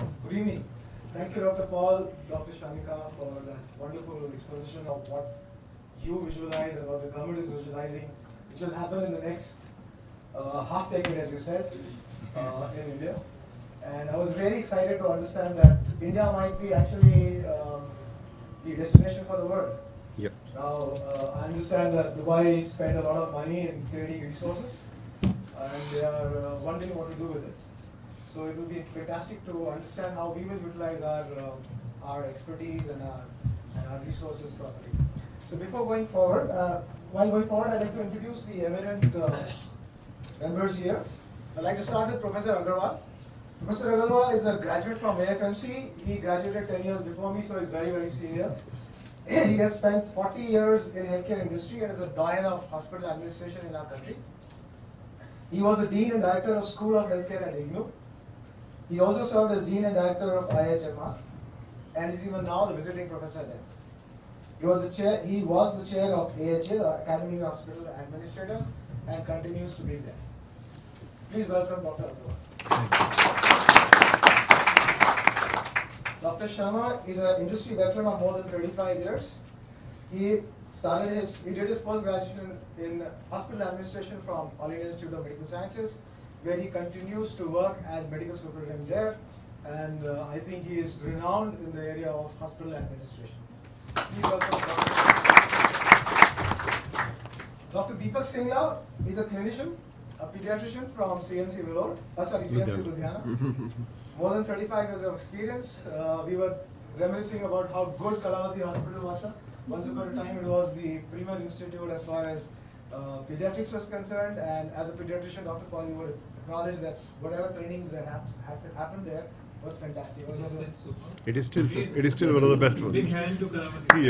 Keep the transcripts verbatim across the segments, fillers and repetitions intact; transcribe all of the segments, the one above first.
Good evening. Thank you, Doctor Paul, Doctor Shanika, for that wonderful exposition of what you visualize and what the government is visualizing, which will happen in the next uh, half decade, as you said, uh, in India. And I was really excited to understand that India might be actually um, the destination for the world. Yep. Now, uh, I understand that Dubai spent a lot of money in creating resources, and they are uh, wondering what to do with it. So it will be fantastic to understand how we will utilize our uh, our expertise and our and our resources properly. So before going forward, uh, while going forward, I'd like to introduce the eminent uh, members here. I'd like to start with Professor Agarwal. Professor Agarwal is a graduate from A F M C. He graduated ten years before me, so he's very, very senior. He has spent forty years in healthcare industry and is a doyen of hospital administration in our country. He was the Dean and Director of School of Healthcare at IGNOU. He also served as Dean and Director of I I H M R and is even now the visiting professor there. He was the chair, he was the chair of A H A, the Academy of Hospital Administrators, and continues to be there. Please welcome Doctor Agarwal. Doctor Sharma is an industry veteran of more than thirty-five years. He started his, he did his post-graduation in hospital administration from All India Institute of Medical Sciences, where he continues to work as medical superintendent there. And uh, I think he is renowned in the area of hospital administration. Please welcome Doctor Deepak Singla is a clinician, a pediatrician from C M C Vellore, uh, sorry, C M C Ludhiana. More than thirty-five years of experience. Uh, we were reminiscing about how good Kalavati Hospital was. Once upon a time, it was the premier institute as far as uh, pediatrics was concerned. And as a pediatrician, Doctor Paul, you would acknowledge that whatever training that hap hap happened there was fantastic. It, was it is still it is still one of the best ones. Big hand to Kalavati.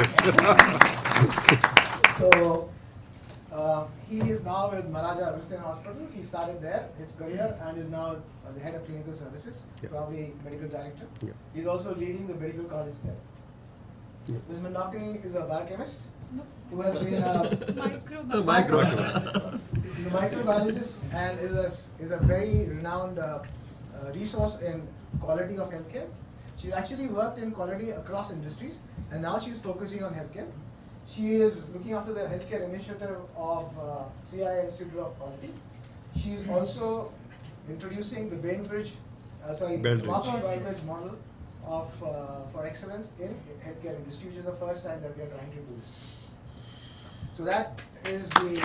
Yes. So. Uh, he is now with Maharaja Agrasen Hospital. He started there, his career, and is now uh, the head of clinical services, yeah. probably medical director. Yeah. He's also leading the medical college there. Yeah. Miz Mandakini is a biochemist who has been a microbiologist. He's a microbiologist and is a, is a very renowned uh, uh, resource in quality of healthcare. She's actually worked in quality across industries, and now she's focusing on healthcare. She is looking after the healthcare initiative of uh, C I I Institute of Quality. She is also introducing the Bainbridge, uh, sorry, Bainbridge model of uh, for excellence in healthcare industry, which is the first time that we are trying to do this. So that is the.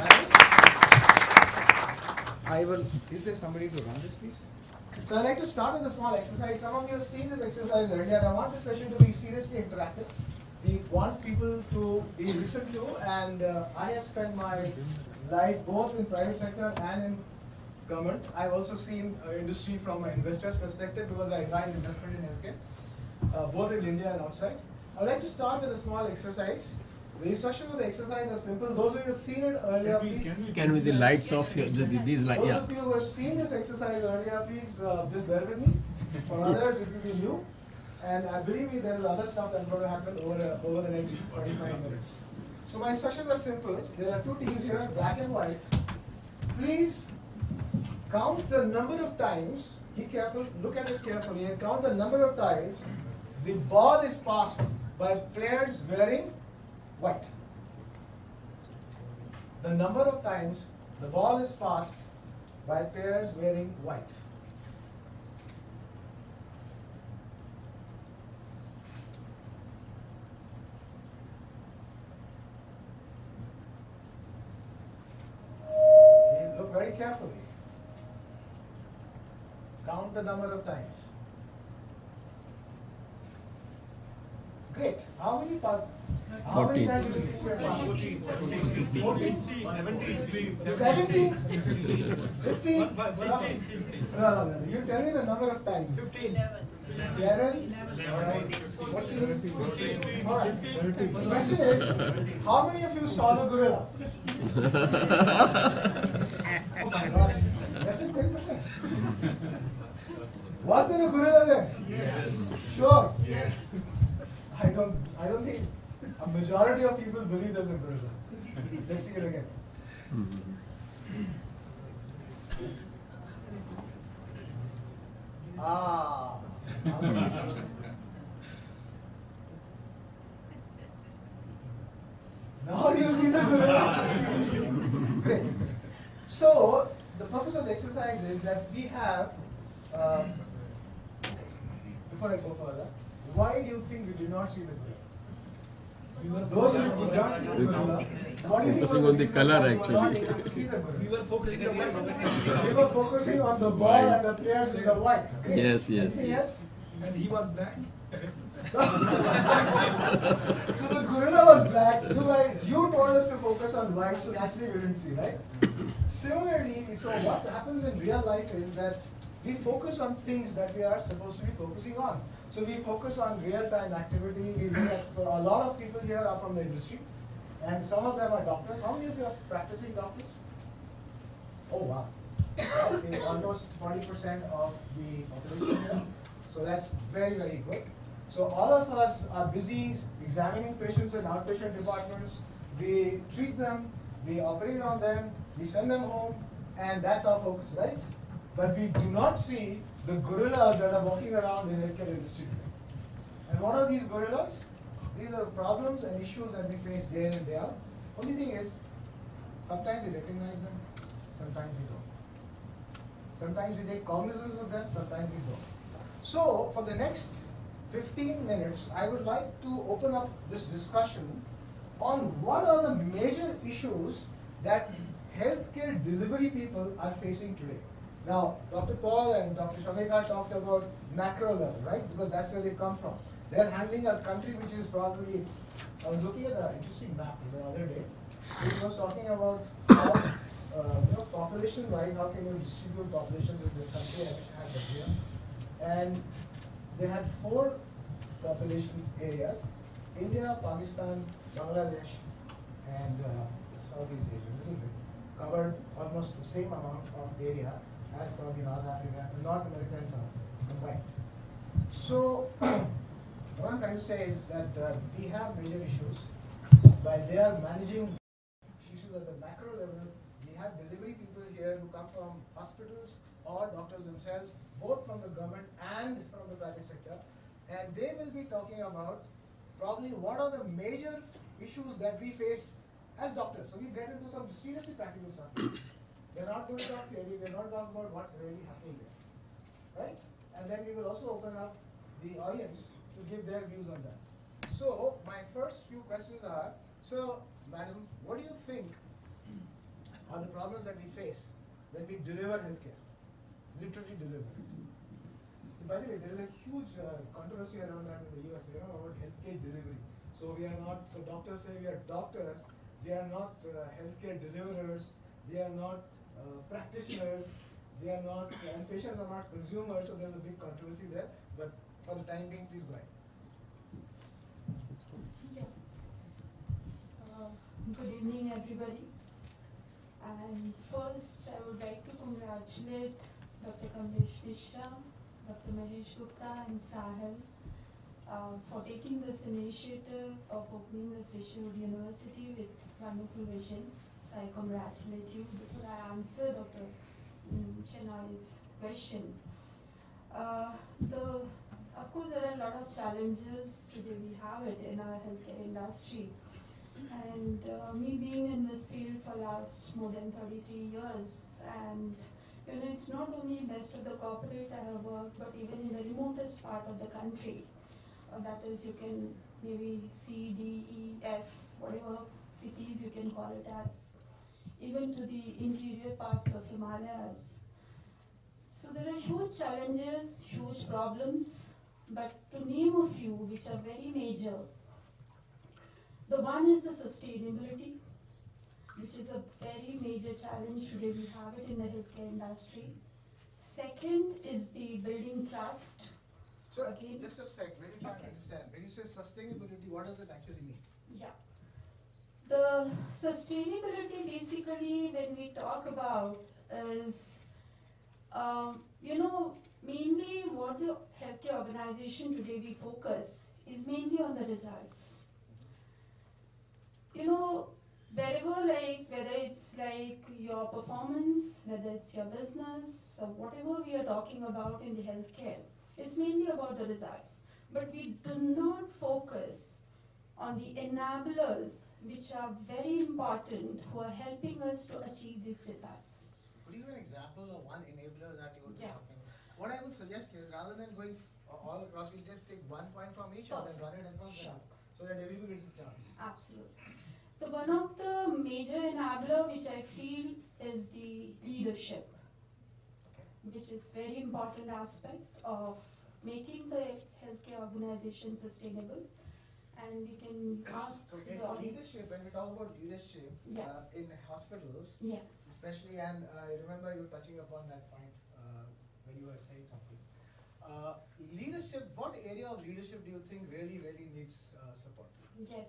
I will. Is there somebody to run this, please? So I'd like to start with a small exercise. Some of you have seen this exercise earlier. I want this session to be seriously interactive. We want people to be listened to, and uh, I have spent my life both in private sector and in government. I've also seen uh, industry from an investor's perspective because I advise investment in healthcare, uh, both in India and outside. I'd like to start with a small exercise. The instructions of the exercise are simple. Those of you who have seen it earlier, can we, please. Can, we, can we the lights off here? These lights, Those yeah. of you who have seen this exercise earlier, please uh, just bear with me. For others, it will be new. And I believe me, there is other stuff that's going to happen over, uh, over the next forty-five minutes. So my instructions are simple. There are two teams here, black and white. Please count the number of times, be careful, look at it carefully, and count the number of times the ball is passed by players wearing white. The number of times the ball is passed by players wearing white. Look very carefully. Count the number of times. Great. How many pass? How many times did you think you have passed? fourteen, seventeen, fourteen, seventeen, seventeen, fifteen, no, no, no. You tell me the number of times. fifteen, eleven, alright. fourteen, alright. The question is, how many of you saw the gorilla? Oh my gosh, less than ten percent. Was there a gorilla there? Yes. Sure? Yes. I don't, I don't think a majority of people believe there's a gorilla. Let's see it again. Ah, Now do you see the gorilla? Great. So the purpose of the exercise is that we have, um, before I go further, why do you think we did not see the gorilla? Those who did not see the gorilla, what do you think Focusing was on the reason color, why we were not actually. able to see the gorilla? We were focusing on the We were focusing on the ball White. and the players in the white. Great. Yes, yes, Anything yes. else? and he was black. So the gorilla was black. You, guys, you told us to focus on white, so naturally we didn't see, right? Similarly, so what happens in real life is that we focus on things that we are supposed to be focusing on. So we focus on real-time activity. We look at, so a lot of people here are from the industry, and some of them are doctors. How many of you are practicing doctors? Oh wow, okay, almost forty percent of the population here. So that's very, very good. So all of us are busy examining patients in outpatient departments. We treat them, we operate on them, we send them home, and that's our focus, right? But we do not see the gorillas that are walking around in the healthcare industry today. And what are these gorillas? These are problems and issues that we face day in and day out. Only thing is, sometimes we recognize them, sometimes we don't. Sometimes we take cognizance of them, sometimes we don't. So, for the next fifteen minutes, I would like to open up this discussion on what are the major issues that healthcare delivery people are facing today. Now, Doctor Paul and Doctor Shenoy talked about macro level, right? Because that's where they come from. They're handling a country which is probably, I was looking at an interesting map the other day. It was talking about how, uh, you know, population-wise, how can you distribute populations in this country. I had that here. And they had four population areas: India, Pakistan, Bangladesh, and uh, Southeast Asia, a little bit. Covered almost the same amount of area as probably North Africa, North America and South combined. So, what I'm trying to say is that uh, we have major issues. While they are managing issues at the macro level, we have delivery people here who come from hospitals or doctors themselves, both from the government and from the private sector. And they will be talking about probably what are the major issues that we face as doctors. So we get into some seriously practical stuff. We're not going to talk theory, we're not talking about what's really happening there. Right? And then we will also open up the audience to give their views on that. So my first few questions are, so madam, what do you think are the problems that we face when we deliver healthcare? Literally deliver. By the way, there is a huge uh, controversy around that in the U S, you know, about healthcare delivery. So we are not, so doctors say we are doctors, we are not uh, healthcare deliverers, we are not uh, practitioners, we are not, and patients are not consumers, so there's a big controversy there. But for the time being, please go ahead. Yeah. Uh, good evening, everybody. And first, I would like to congratulate Doctor Kamlesh Mishra, Doctor Mahesh Gupta, and Sahil uh, for taking this initiative of opening this Rishihood University with wonderful vision. So I congratulate you. Before I answer Doctor Shenoy's question, uh, the of course there are a lot of challenges today. We have it in our healthcare industry, and uh, me being in this field for last more than thirty-three years, and you know, it's not only best of the corporate I have worked, but even in the remotest part of the country. Uh, that is, you can maybe C, D, E, F, whatever cities you can call it as, even to the interior parts of Himalayas. So there are huge challenges, huge problems, but to name a few which are very major, the one is the sustainability, which is a very major challenge today. We have it in the healthcare industry. Second is the building trust. So Again, just a sec, let me try to okay. understand. When you say sustainability, what does it actually mean? Yeah. The sustainability basically when we talk about is, um, you know, mainly what the healthcare organization today we focus is mainly on the results. You know, wherever like, whether it's like your performance, whether it's your business, or whatever we are talking about in the healthcare, It's mainly about the results. But we do not focus on the enablers, which are very important, who are helping us to achieve these results. Could you give an example of one enabler that you would be Yeah. talking about? What I would suggest is, rather than going f- all across, we'll just take one point from each and then run it across Sure. them, so that everybody gets a chance. Absolutely. So one of the major enabler which I feel is the leadership, which is very important aspect of making the healthcare organization sustainable. And we can ask So the in audience. leadership, when we talk about leadership Yeah. uh, in hospitals, Yeah. especially, and uh, I remember you touching upon that point uh, when you were saying something. Uh, leadership, what area of leadership do you think really, really needs uh, support? Yes.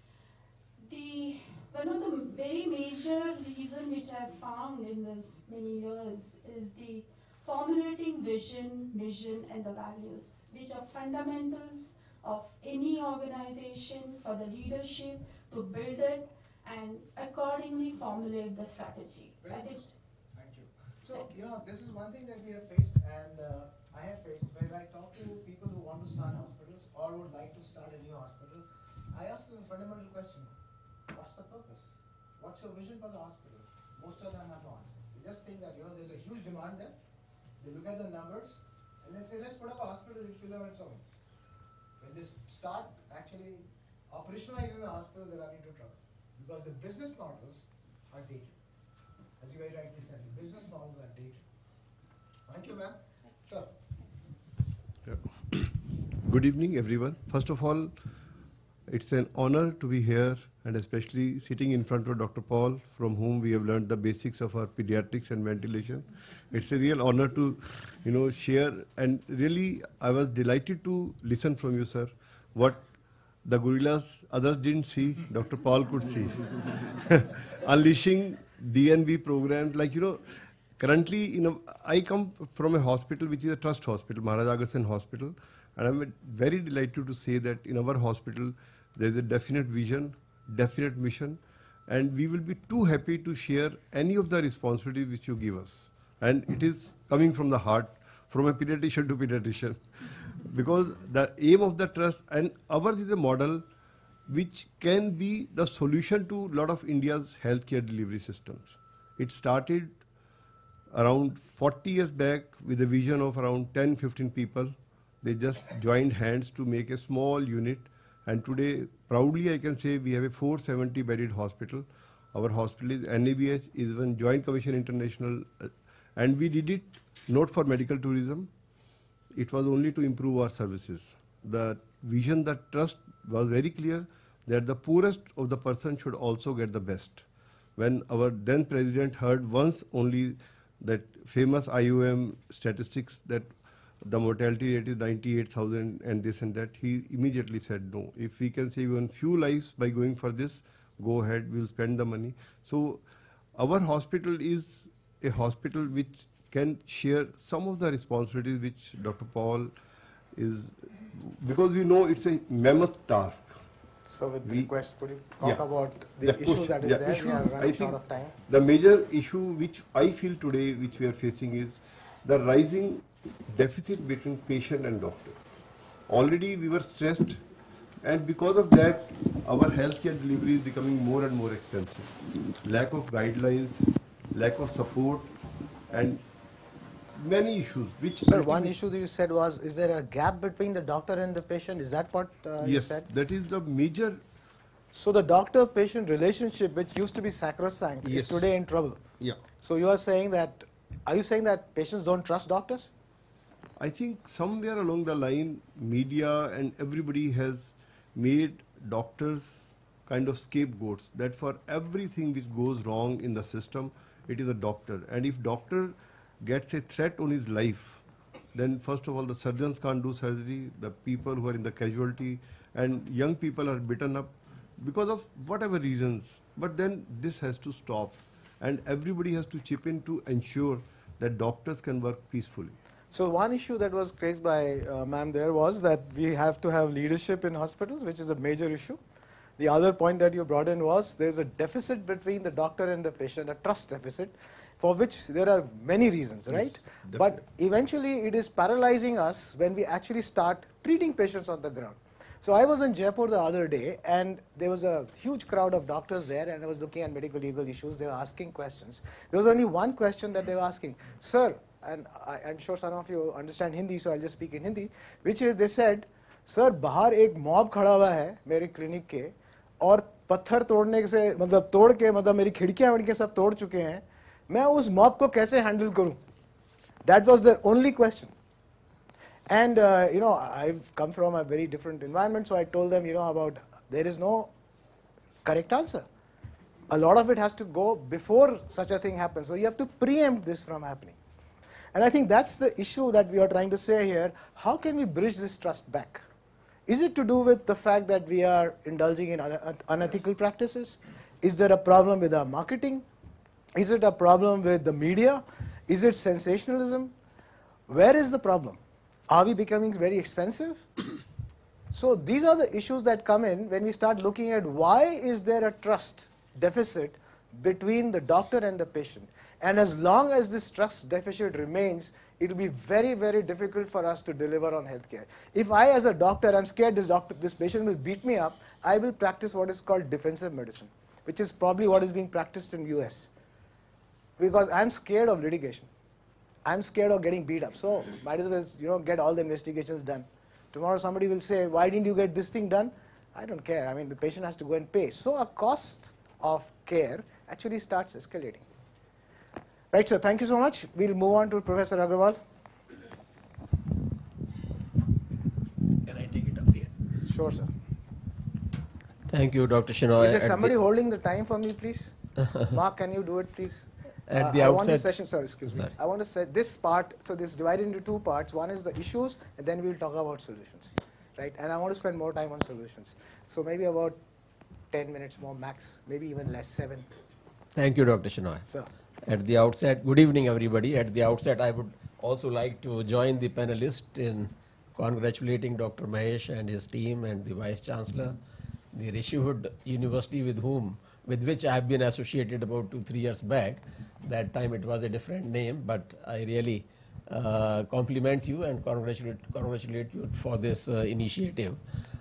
The one of the very major reason which I have found in this many years is the formulating vision, mission, and the values, which are fundamentals of any organization for the leadership to build it and accordingly formulate the strategy. Very I think good. Thank you. So, you know, this is one thing that we have faced, and uh, I have faced when I talk to people who want to start hospitals or would like to start a new hospital. I ask them a fundamental question: what's the purpose? What's your vision for the hospital? Most of them have no answer. They just think that, you know, there's a huge demand there. They look at the numbers and they say, let's put up a hospital, it'll fill on its own. When they start actually operationalizing the hospital, they run into trouble because the business models are dated. As you very rightly said, the business models are dated. Thank you, ma'am. Sir. Yeah. Good evening, everyone. First of all, it's an honor to be here, and especially sitting in front of Doctor Paul, from whom we have learned the basics of our pediatrics and ventilation. It's a real honor to, you know, share. And really, I was delighted to listen from you, sir. What the gorillas others didn't see, Doctor Paul could see. Unleashing D N B programs, like, you know, currently, you know, I come from a hospital which is a trust hospital, Maharaja Agrasen Hospital, and I'm very delighted to say that in our hospital there is a definite vision, definite mission, and we will be too happy to share any of the responsibilities which you give us. And it is coming from the heart, from a pediatrician to pediatrician, because the aim of the trust, and ours is a model which can be the solution to a lot of India's healthcare delivery systems. It started around forty years back with a vision of around ten, fifteen people. They just joined hands to make a small unit. And today, proudly I can say we have a four hundred seventy bedded hospital. Our hospital is N A B H, is one Joint Commission International, uh, and we did it not for medical tourism. It was only to improve our services. The vision, the trust was very clear that the poorest of the person should also get the best. When our then president heard once only that famous I O M statistics that the mortality rate is ninety-eight thousand and this and that, he immediately said no. If we can save even few lives by going for this, go ahead, we'll spend the money. So our hospital is a hospital which can share some of the responsibilities which Doctor Paul is, because we know it's a mammoth task. So with We- request, could you talk Yeah. about the, The issue push- that is the there? issue, We are I running think short of time. The major issue which I feel today, which we are facing, is the rising deficit between patient and doctor. Already we were stressed, and because of that, our healthcare delivery is becoming more and more expensive. Lack of guidelines, lack of support, and many issues which... Sir, one ultimately- issue that you said was, is there a gap between the doctor and the patient? Is that what uh, you Yes, said? that is the major... So the doctor-patient relationship, which used to be sacrosanct, Yes. is today in trouble. Yeah. So you are saying that, are you saying that patients don't trust doctors? I think somewhere along the line, media and everybody has made doctors kind of scapegoats, that for everything which goes wrong in the system, it is a doctor. And if doctor gets a threat on his life, then first of all, the surgeons can't do surgery, the people who are in the casualty, and young people are beaten up because of whatever reasons. But then this has to stop, and everybody has to chip in to ensure that doctors can work peacefully. So one issue that was raised by uh, ma'am there was that we have to have leadership in hospitals, which is a major issue. The other point that you brought in was there's a deficit between the doctor and the patient, a trust deficit. for which there are many reasons, right? Yes, but eventually it is paralyzing us when we actually start treating patients on the ground. So I was in Jaipur the other day, and there was a huge crowd of doctors there, and I was looking at medical legal issues. They were asking questions. There was only one question that they were asking, sir, and I, I'm sure some of you understand Hindi, so I'll just speak in Hindi, which is they said, sir, bahar ek mob khada hua hai mere clinic ke, aur patthar todne se, matlab tod ke, matlab meri khidkiyan vadkiyan sab tod chuke hain, main us mob ko kaise handle karu? That was their only question. And uh, you know, I've come from a very different environment, so I told them, you know, about there is no correct answer. A lot of it has to go before such a thing happens. So you have to preempt this from happening. And I think that's the issue that we are trying to say here. How can we bridge this trust back? Is it to do with the fact that we are indulging in unethical practices? Is there a problem with our marketing? Is it a problem with the media? Is it sensationalism? Where is the problem? Are we becoming very expensive? So these are the issues that come in when we start looking at why is there a trust deficit between the doctor and the patient. And as long as this trust deficit remains, it will be very, very difficult for us to deliver on healthcare. If I, as a doctor, am scared this, doctor, this patient will beat me up, I will practice what is called defensive medicine, which is probably what is being practiced in U S. Because I'm scared of litigation. I'm scared of getting beat up, so might as well, you know, get all the investigations done. Tomorrow somebody will say, why didn't you get this thing done? I don't care. I mean, the patient has to go and pay. So a cost of care actually starts escalating. Right, sir. Thank you so much. We'll move on to Professor Agarwal. Can I take it up here? Sure, sir. Thank you, Doctor Shenoy. Is there At somebody the- holding the time for me, please? Mark, can you do it, please? At Uh, the I want this outset- session, sorry, excuse me. Sorry. I want to say this part, so this is divided into two parts. One is the issues, and then we'll talk about solutions, right? And I want to spend more time on solutions. So maybe about ten minutes more max, maybe even less, seven. Thank you, Doctor Shenoy. So, At the outset, good evening, everybody. At the outset, I would also like to join the panelists in congratulating Doctor Mahesh and his team and the Vice Chancellor, the Rishihood University with whom, with which I have been associated about two, three years back. That time it was a different name, but I really uh, compliment you and congratulate, congratulate you for this uh, initiative.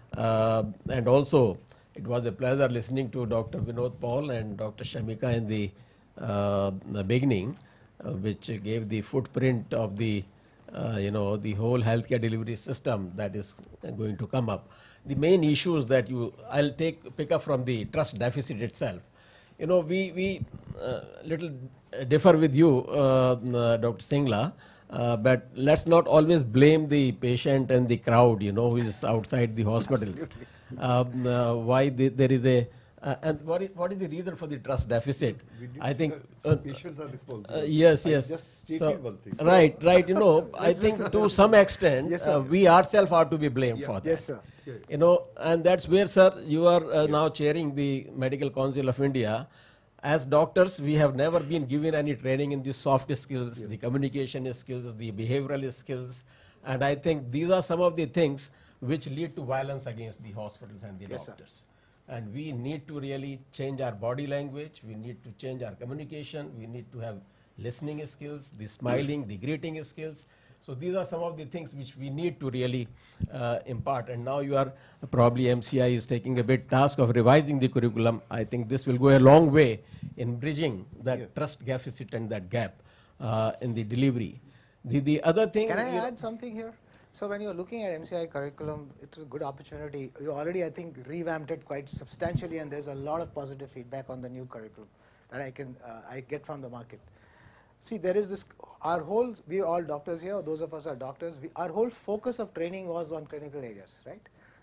Uh, and also, it was a pleasure listening to Doctor Vinod Paul and Doctor Shamika in the, uh, the beginning, uh, which gave the footprint of the, uh, you know, the whole healthcare delivery system that is going to come up. The main issues that you, I'll take pick up from the trust deficit itself. You know, we we uh, little differ with you, uh, uh, Doctor Singla, uh, but let's not always blame the patient and the crowd, you know, who is outside the hospitals. Um, uh, why the, there is a uh, and what is what is the reason for the trust deficit? I think uh, patients are responsible. uh, yes, I yes. just stated So, one thing. right, right. You know, I think to some extent Yes, sir. uh, we ourselves are to be blamed Yeah. for that. yes, sir. You know, and that's where, sir, you are uh, now chairing the Medical Council of India. As doctors, we have never been given any training in the soft skills, yes. the communication skills, the behavioral skills. And I think these are some of the things which lead to violence against the hospitals and the Yes, sir. doctors. And we need to really change our body language. We need to change our communication. We need to have listening skills, the smiling, the greeting skills. So these are some of the things which we need to really uh, impart. And now you are uh, probably M C I is taking a big task of revising the curriculum. I think this will go a long way in bridging that Yeah. trust deficit and that gap uh, in the delivery. The, the other thing. Can I you know- add something here? So when you're looking at M C I curriculum, it's a good opportunity. You already, I think, revamped it quite substantially, and there's a lot of positive feedback on the new curriculum that I can uh, I get from the market. See, there is this, our whole, we are all doctors here, those of us are doctors, we, our whole focus of training was on clinical areas, right?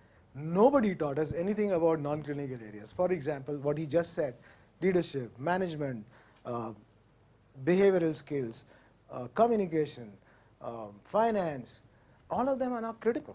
Nobody taught us anything about non-clinical areas. For example, what he just said, leadership, management, uh, behavioral skills, uh, communication, um, finance, all of them are now critical.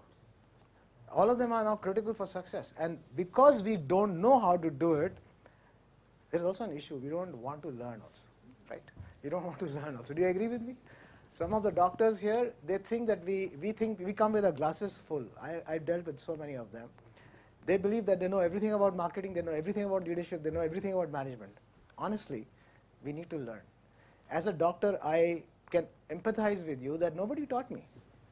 All of them are now critical for success. And because we don't know how to do it, there's also an issue. We don't want to learn also, right? We don't want to learn also. Do you agree with me? Some of the doctors here, they think that we, we think we come with our glasses full. I, I dealt with so many of them. They believe that they know everything about marketing, they know everything about leadership, they know everything about management. Honestly, we need to learn. As a doctor, I can empathize with you that nobody taught me.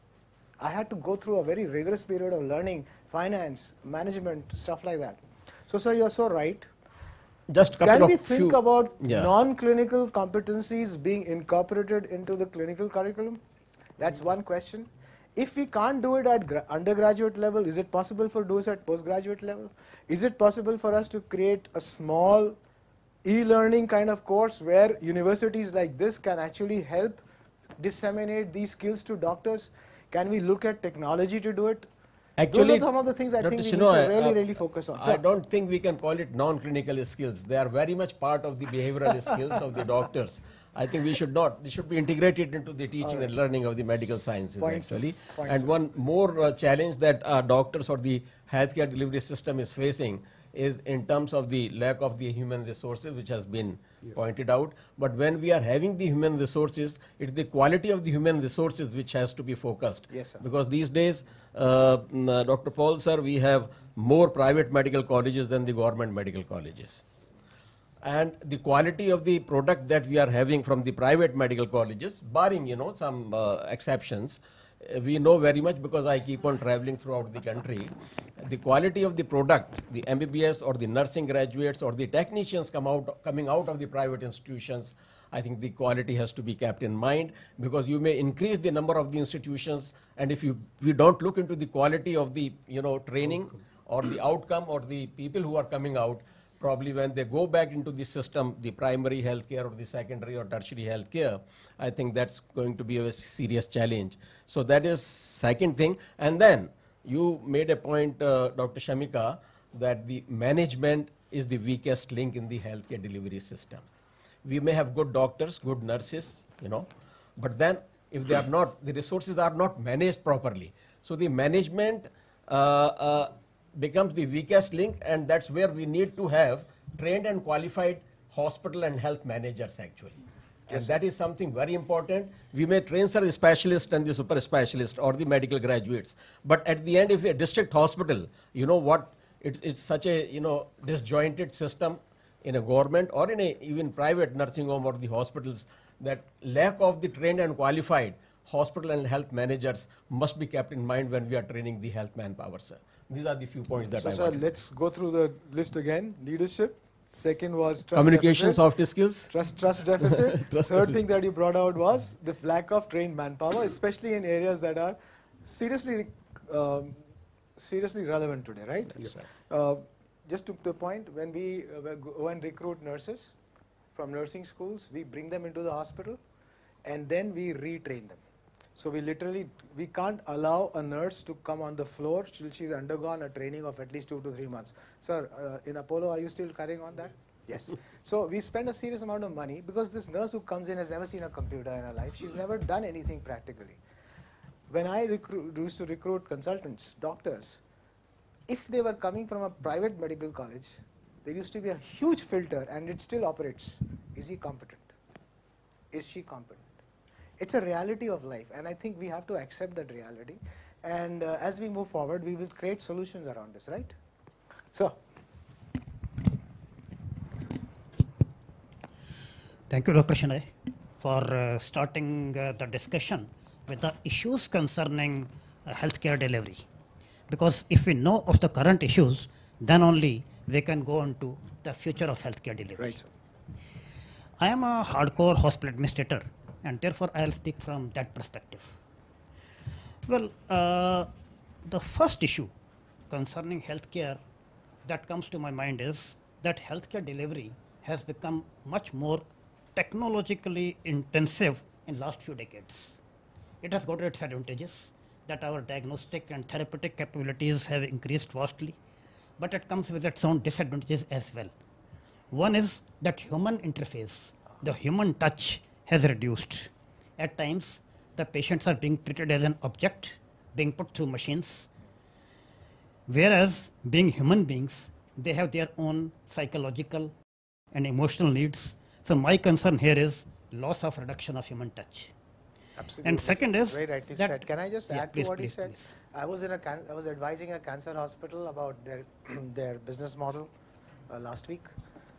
I had to go through a very rigorous period of learning finance, management, stuff like that. So, sir, you're so right. Just couple Can of we think few, about yeah. non-clinical competencies being incorporated into the clinical curriculum? That's one question. If we can't do it at undergraduate level, is it possible for do it at postgraduate level? Is it possible for us to create a small e-learning kind of course where universities like this can actually help disseminate these skills to doctors? Can we look at technology to do it? Actually, those are some of the things I Doctor think we Shenoy, need to really, uh, really focus on. I Sir. don't think we can call it non-clinical skills. They are very much part of the behavioral skills of the doctors. I think we should not. They should be integrated into the teaching right. and learning of the medical sciences, Point, actually. Point, and sir. one more uh, challenge that uh, doctors or the healthcare delivery system is facing is in terms of the lack of the human resources, which has been yeah. pointed out. But when we are having the human resources, it's the quality of the human resources which has to be focused. Yes, sir. Because these days, uh, uh, Doctor Paul, sir, we have more private medical colleges than the government medical colleges. And the quality of the product that we are having from the private medical colleges, barring, you know, some uh, exceptions, uh, we know very much because I keep on traveling throughout the country. The quality of the product, the M B B S or the nursing graduates or the technicians come out, coming out of the private institutions, I think the quality has to be kept in mind, because you may increase the number of the institutions, and if you we don't look into the quality of the, you know, training or the outcome or the people who are coming out, probably when they go back into the system, the primary healthcare or the secondary or tertiary healthcare, I think that's going to be a serious challenge. So that is second thing. And then you made a point, uh, Doctor Shamika, that the management is the weakest link in the healthcare delivery system. We may have good doctors, good nurses, you know, but then if they are not, the resources are not managed properly. So the management uh, uh, becomes the weakest link, and that's where we need to have trained and qualified hospital and health managers, actually. And yes, that is something very important. We may train the specialist and the super specialist or the medical graduates, but at the end, if a district hospital, you know what, it's, it's such a, you know, disjointed system in a government or in a even private nursing home or the hospitals, that lack of the trained and qualified hospital and health managers must be kept in mind when we are training the health manpower, sir. These are the few points that so, I sir, wanted. let's go through the list again. Leadership. Second was trust Communication, deficit. soft skills. Trust, trust deficit. Trust Third deficit. thing that you brought out was the lack of trained manpower, especially in areas that are seriously, um, seriously relevant today, right? Yes, sir. Uh, just to the point, when we uh, go and recruit nurses from nursing schools, we bring them into the hospital and then we retrain them. So we literally, we can't allow a nurse to come on the floor till she's undergone a training of at least two to three months. Sir, uh, in Apollo, are you still carrying on that? Yes. So we spend a serious amount of money because this nurse who comes in has never seen a computer in her life. She's never done anything practically. When I recruit, used to recruit consultants, doctors, if they were coming from a private medical college, there used to be a huge filter, and it still operates. Is he competent? Is she competent? It's a reality of life, and I think we have to accept that reality. And uh, as we move forward, we will create solutions around this, right? So. Thank you, Doctor Shenoy, for uh, starting uh, the discussion with the issues concerning uh, healthcare delivery. Because if we know of the current issues, then only we can go on to the future of healthcare delivery. Right, sir. I am a hardcore hospital administrator, and therefore I'll speak from that perspective. Well, uh, the first issue concerning healthcare that comes to my mind is that healthcare delivery has become much more technologically intensive in last few decades. It has got its advantages, that our diagnostic and therapeutic capabilities have increased vastly, but it comes with its own disadvantages as well. One is that human interface, the human touch has reduced. At times, the patients are being treated as an object, being put through machines, whereas being human beings, they have their own psychological and emotional needs. So my concern here is loss of reduction of human touch. Absolutely. And second is very rightly that said. Can I just yeah, add please, to what please, he said? please. I was in a can I was advising a cancer hospital about their their business model uh, last week,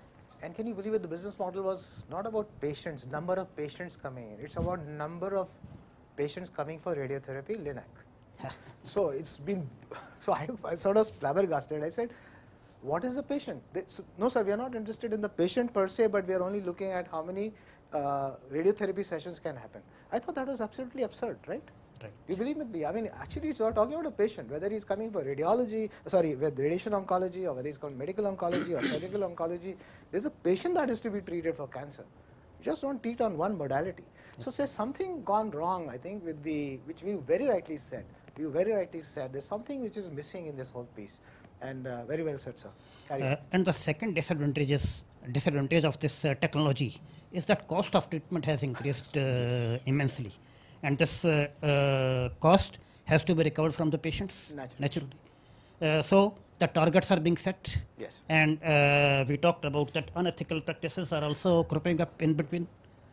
And can you believe it, the business model was not about patients, number of patients coming in. It's about number of patients coming for radiotherapy, Linac. So it's been, so I, I sort of flabbergasted. I said, what is the patient? They, so, no sir, we are not interested in the patient per se, but we are only looking at how many uh, radiotherapy sessions can happen. I thought that was absolutely absurd, right? Right. You believe me? I mean, actually, it's not talking about a patient, whether he's coming for radiology, sorry, with radiation oncology, or whether he's called medical oncology or surgical oncology. There's a patient that is to be treated for cancer. You just don't treat on one modality. So, there's something gone wrong, I think, with the, which we very rightly said. You very rightly said there's something which is missing in this whole piece. And uh, very well said, sir. Carry on. Uh, and the second disadvantage is, disadvantage of this uh, technology is that cost of treatment has increased uh, immensely. And this uh, uh, cost has to be recovered from the patients Naturally. naturally. Uh, so the targets are being set. Yes. And uh, we talked about that unethical practices are also cropping up in between.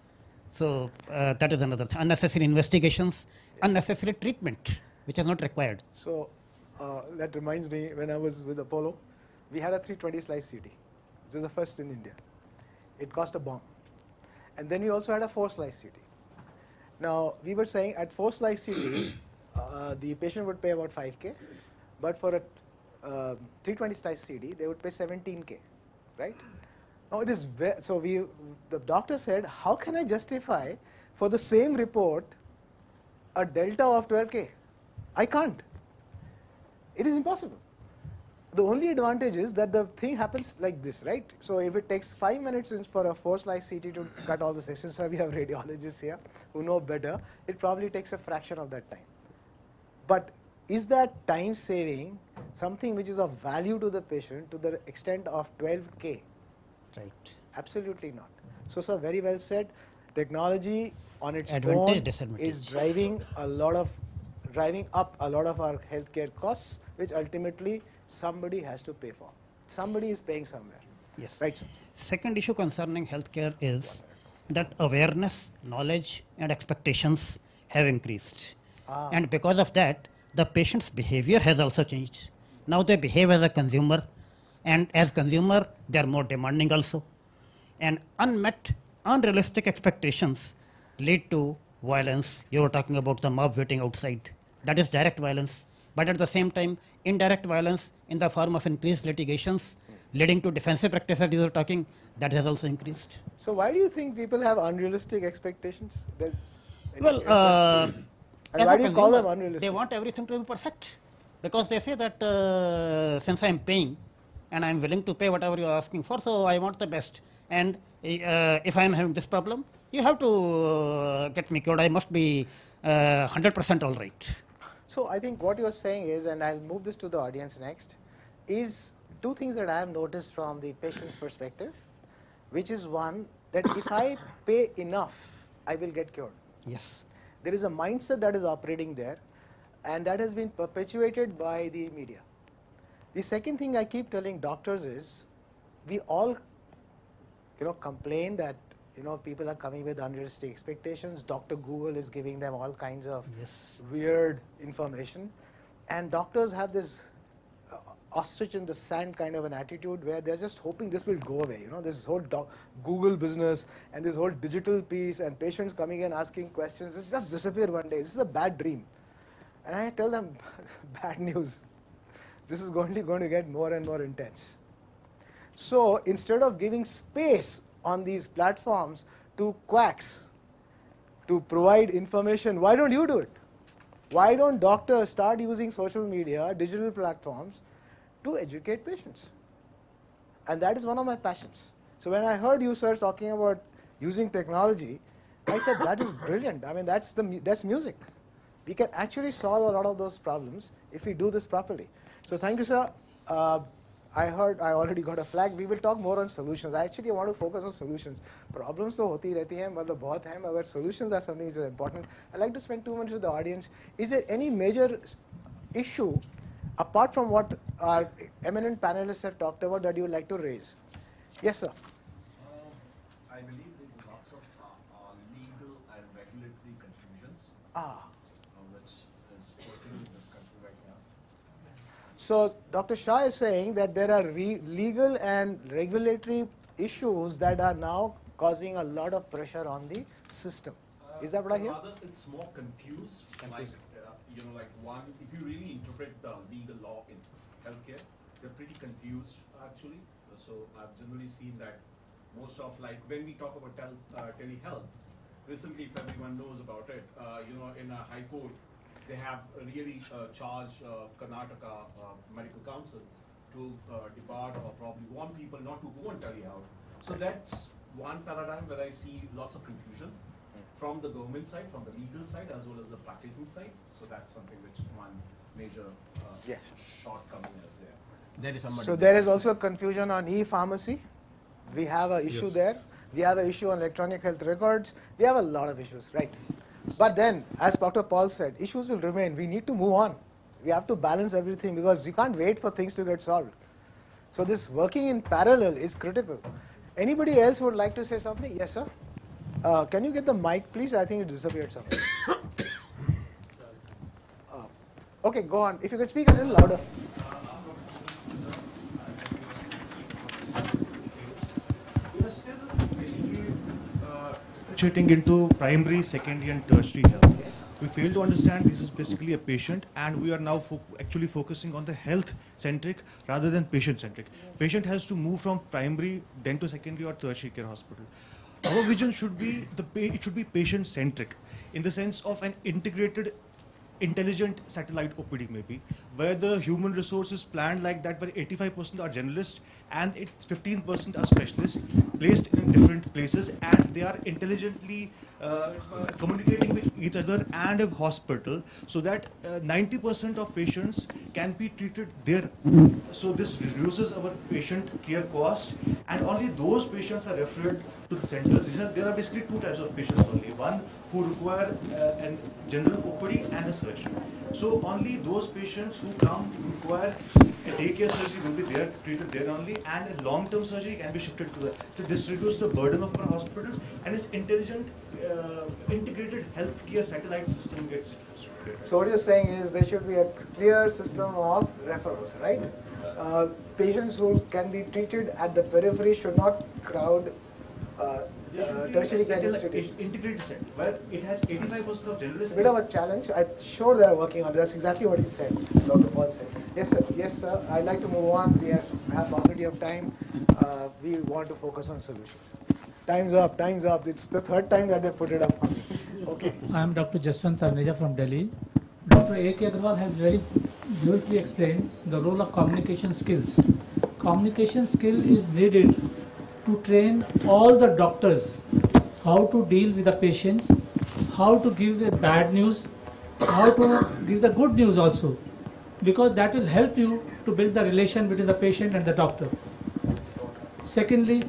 So uh, that is another thing. Unnecessary investigations, yes. Unnecessary treatment, which is not required. So uh, that reminds me, when I was with Apollo, we had a three twenty slice C T. This is the first in India. It cost a bomb. And then we also had a four slice C T. Now, we were saying at four slice C T, uh, the patient would pay about five K, but for a uh, three twenty slice C T, they would pay seventeen K, right? Now, it is very, so we, the doctor said, how can I justify for the same report a delta of twelve K? I can't. It is impossible. The only advantage is that the thing happens like this, right? So if it takes five minutes for a four slice C T to cut all the sections, so we have radiologists here who know better, it probably takes a fraction of that time. But is that time saving something which is of value to the patient to the extent of twelve K? Right. Absolutely not. So, sir, very well said. Technology on its Advantage, own disadvantage. is driving a lot of, driving up a lot of our healthcare costs, which ultimately somebody has to pay for. Somebody is paying somewhere. Yes. Right, sir. Second issue concerning healthcare is that awareness, knowledge, and expectations have increased. Ah. And because of that, the patient's behavior has also changed. Now they behave as a consumer, and as consumer, they are more demanding also. And unmet, unrealistic expectations lead to violence. You were talking about the mob waiting outside. That is direct violence. But at the same time, indirect violence in the form of increased litigations leading to defensive practices you were talking, that has also increased. So why do you think people have unrealistic expectations? That's Well, uh, and as why a do you call them consumer, unrealistic? They want everything to be perfect. Because they say that uh, since I am paying and I am willing to pay whatever you are asking for, so I want the best. And uh, if I am having this problem, you have to uh, get me cured. I must be uh, one hundred percent all right. So I think what you are saying is, and I'll move this to the audience next, is two things that I have noticed from the patient's perspective, which is one, that if I pay enough, I will get cured. Yes. There is a mindset that is operating there, and that has been perpetuated by the media. The second thing I keep telling doctors is, we all, you know, complain that, you know, people are coming with unrealistic expectations. Doctor Google is giving them all kinds of Yes. weird information, and doctors have this uh, ostrich in the sand kind of an attitude where they're just hoping this will go away. You know, this whole doc Google business and this whole digital piece and patients coming and asking questions, this just disappear one day. This is a bad dream. And I tell them, bad news. This is only going to get more and more intense. So instead of giving space on these platforms to quacks to provide information, why don't you do it? Why don't doctors start using social media, digital platforms to educate patients? And that is one of my passions. So when I heard you, sir, talking about using technology, I said, that is brilliant. I mean, that's, the, that's music. We can actually solve a lot of those problems if we do this properly. So thank you, sir. Uh, I heard, I already got a flag. We will talk more on solutions. I actually want to focus on solutions. Problems so hoti rehti hain, matlab bahut hain, but solutions are something which is important. I'd like to spend two minutes with the audience. Is there any major issue, apart from what our eminent panelists have talked about, that you would like to raise? Yes, sir. Uh, I believe there's lots of uh, uh, legal and regulatory confusions, Ah. uh, which is working in this country right now. So Doctor Shah is saying that there are re legal and regulatory issues that are now causing a lot of pressure on the system. Uh, Is that what I hear? Rather, it's more confused. Like, uh, you know, like one, if you really interpret the legal law in healthcare, they're pretty confused actually. So I've generally seen that most of, like, when we talk about tel uh, telehealth, recently, if everyone knows about it, uh, you know, in a high court, they have really uh, charged uh, Karnataka uh, Medical Council to uh, depart or probably warn people not to go on telehealth. So that's one paradigm where I see lots of confusion from the government side, from the legal side, as well as the practicing side. So that's something which one major uh, Yes. shortcoming is there. There is somebody. So there is also confusion on e-pharmacy. We have an issue Yes. there. We have an issue on electronic health records. We have a lot of issues, right? But then, as Doctor Paul said, issues will remain. We need to move on. We have to balance everything because you can't wait for things to get solved. So this working in parallel is critical. Anybody else would like to say something? Yes, sir. Uh, can you get the mic, please? I think it disappeared somewhere. uh, okay, go on. If you could speak a little louder. We are still basically uh, differentiating into primary, secondary, and tertiary health. We fail to understand this is basically a patient, and we are now fo actually focusing on the health-centric rather than patient-centric. Patient has to move from primary, then to secondary or tertiary care hospital. Our vision should be the pa it should be patient-centric in the sense of an integrated, intelligent satellite O P D maybe, where the human resource is planned like that, where eighty-five percent are generalists and it's fifteen percent are specialists placed in different places, and they are intelligently uh, uh, communicating with each other and a hospital, so that ninety percent of patients can be treated there. So this reduces our patient care cost, and only those patients are referred to the centers. These are, there are basically two types of patients only. One who require uh, a general O P D and a surgery. So only those patients who come require a daycare surgery will be there, treated there only, and a long-term surgery can be shifted to the. So this reduces the burden of our hospitals, and its intelligent, uh, integrated healthcare satellite system gets. So what you're saying is there should be a clear system of referrals, right? Uh, patients who can be treated at the periphery should not crowd uh, There should uh, be tertiary a care satellite- institutions. integrated set where it has eighty-five percent of generalists. It's a bit of a challenge. I'm sure they're working on it. That's exactly what he said, Doctor Paul said. Yes, sir. Yes, sir. I'd like to move on. We have paucity of time. Uh, we want to focus on solutions. Time's up. Time's up. It's the third time that they put it up on me. Okay. I am Doctor Jaswant Tarneja from Delhi. Doctor A K Agarwal has very beautifully explained the role of communication skills. Communication skill is needed to train all the doctors how to deal with the patients, how to give the bad news, how to give the good news also, because that will help you to build the relation between the patient and the doctor. Secondly,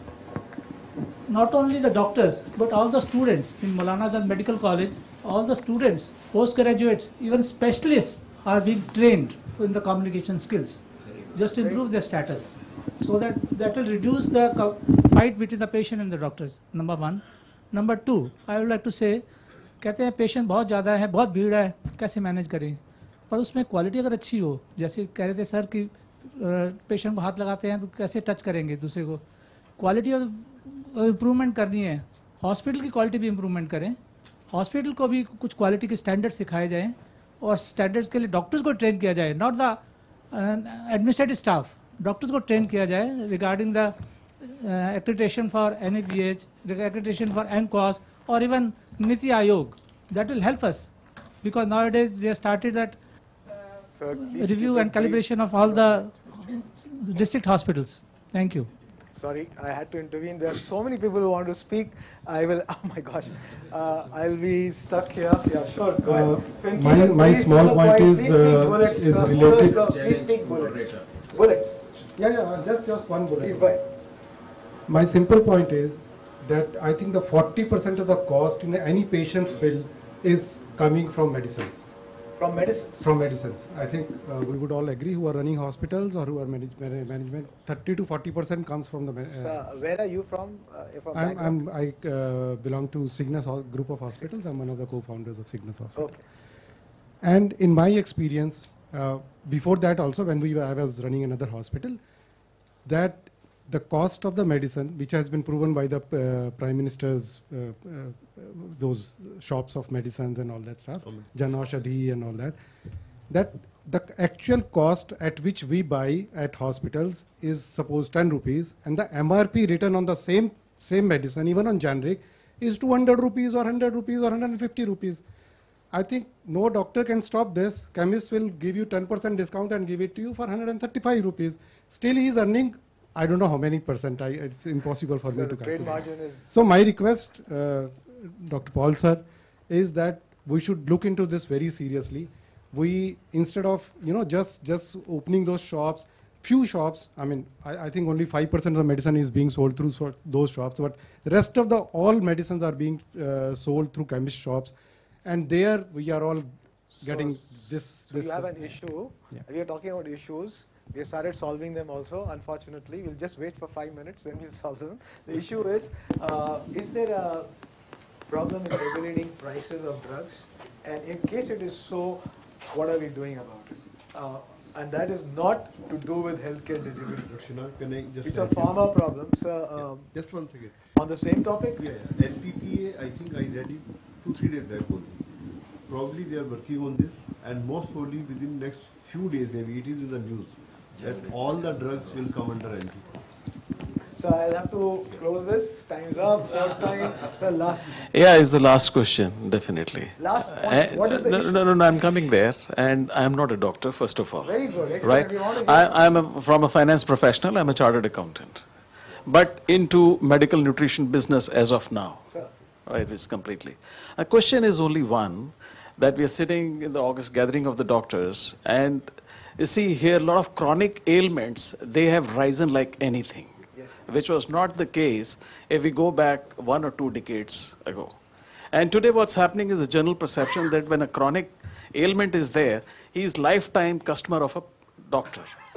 not only the doctors, but all the students in Maulana Azad Medical College, all the students, postgraduates, even specialists are being trained in the communication skills, just to improve their status. So that that will reduce the fight between the patient and the doctors. Number one. Number two, I would like to say, कहते हैं patient बहुत ज़्यादा है, बहुत भीड़ है, कैसे manage करें? पर उसमें क्वालिटी अगर अच्छी हो, जैसे कह रहे थे सर कि पेशेंट को हाथ लगाते हैं तो कैसे टच करेंगे दूसरे को? क्वालिटी इम्प्रूवमेंट करनी है, हॉस्पिटल की क्वालिटी भी इम्प्रूवमेंट करें, हॉस्पिटल को भी कुछ क्वालिटी के स्टैंडर्ड सिखाए जाएँ, और स्टैंडर्ड्स के लिए डॉक्टर्स को ट्रेन किया जाए, not the administrative staff, doctors को ट्रेन किया जाए regarding the accreditation for N A B H, accreditation for N C O S, or even Niti Ayog. That will help us, because nowadays they have started that uh, review and calibration of all the district hospitals. Thank you. Sorry, I had to intervene. There are so many people who want to speak. I will, oh my gosh, uh, I'll be stuck here. Yeah, sure, go Uh, ahead. my my Please small to the point is Please speak uh, bullets, is sir. related. Sir, sir, please speak bullets. Bullets. Yeah, yeah, just just one bullet. Please go ahead. My simple point is that I think the forty percent of the cost in any patient's bill is coming from medicines. From medicines? From medicines. I think uh, we would all agree, who are running hospitals or who are manage, management, thirty to forty percent comes from the... Uh, Sir, where are you from? Uh, you're from I'm, I'm, I uh, belong to Cygnus group of hospitals. I'm one of the co-founders of Cygnus Hospital. Okay. And in my experience, uh, before that also, when we were, I was running another hospital, that the cost of the medicine, which has been proven by the uh, Prime Minister's, uh, uh, those shops of medicines and all that stuff, Jan Aushadhi and all that, that the actual cost at which we buy at hospitals is suppose ten rupees, and the M R P written on the same, same medicine, even on generic, is two hundred rupees or one hundred rupees or one hundred fifty rupees. I think no doctor can stop this. Chemist will give you ten percent discount and give it to you for one hundred thirty-five rupees. Still he is earning, I don't know how many percent. I, it's impossible for So me the to trade calculate. margin is. So my request, uh, Doctor Paul sir, is that we should look into this very seriously. We, instead of, you know, just, just opening those shops, few shops, I mean, I, I think only five percent of the medicine is being sold through so those shops, but the rest of the, all medicines are being uh, sold through chemist shops. And there we are all getting so, this. So this you have uh, an issue. Yeah. We are talking about issues. We have started solving them also. Unfortunately, we'll just wait for five minutes, then we'll solve them. The issue is, uh, is there a problem in regulating prices of drugs? And in case it is so, what are we doing about it? Uh, and that is not to do with healthcare delivery. Doctor Shenoy, can I just It's a pharma problem. So, um, yeah. Just one second. on the same topic? Yeah, yeah. L P P A, I think I read it two, three days back only. Probably they are working on this, and most probably within next few days, maybe it is in the news, that all the drugs will come under L P P A. So I'll have to close this. Time's up. Fourth time. The last. Yeah, is the last question, definitely. Last point. Uh, What is the no, issue? no, no, no, I'm coming there, and I'm not a doctor, first of all. Very good. Excellent. Right? We want to hear I, I'm a, from a finance professional, I'm a chartered accountant. But into medical nutrition business as of now. Sir. Right, it's completely. A question is only one, that we are sitting in the August gathering of the doctors, and you see here a lot of chronic ailments, they have risen like anything. Yes. Which was not the case if we go back one or two decades ago. And today what's happening is a general perception that when a chronic ailment is there, he is lifetime customer of a doctor.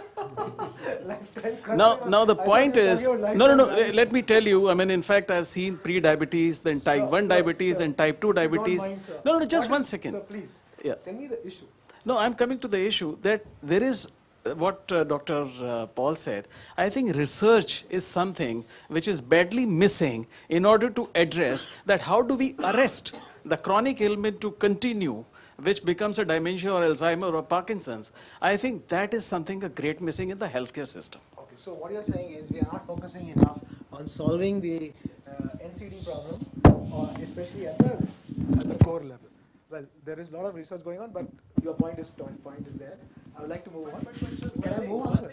Lifetime Now, customer. now the I point thought you were is, talking no, about no, no, lifetime le- let me tell you, I mean, in fact, I've seen pre-diabetes, then type Sir, one sir, diabetes, sir, then type two if you don't diabetes. mind, sir. No, no, just What one is- second. Sir, please. Yeah. Tell me the issue. No, I'm coming to the issue that there is uh, what uh, Doctor Uh, Paul said. I think research is something which is badly missing in order to address that how do we arrest the chronic ailment to continue, which becomes a dementia or Alzheimer or Parkinson's. I think that is something a great missing in the healthcare system. Okay, so what you're saying is we are not focusing enough on solving the uh, N C D problem, or especially at the, at the core level. Well, there is a lot of research going on, but your point is point is there. I would like to move on. Can I move on, sir?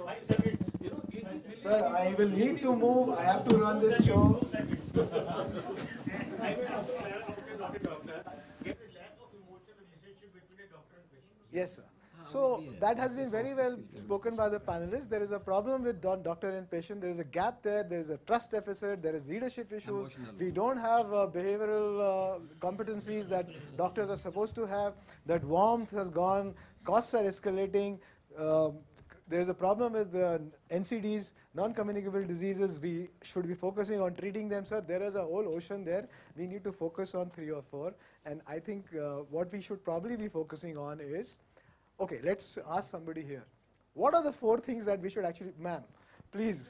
Sir, I will need to move. I have to run this show. Yes, sir. So that has been very well spoken by the panelists. There is a problem with doc- doctor and patient. There is a gap there. There is a trust deficit. There is leadership issues. We don't have uh, behavioral uh, competencies that doctors are supposed to have. That warmth has gone. Costs are escalating. Um, there is a problem with uh, N C Ds, non-communicable diseases. We should be focusing on treating them, sir. There is a whole ocean there. We need to focus on three or four. And I think uh, what we should probably be focusing on is, okay, let's ask somebody here. What are the four things that we should actually, ma'am, please.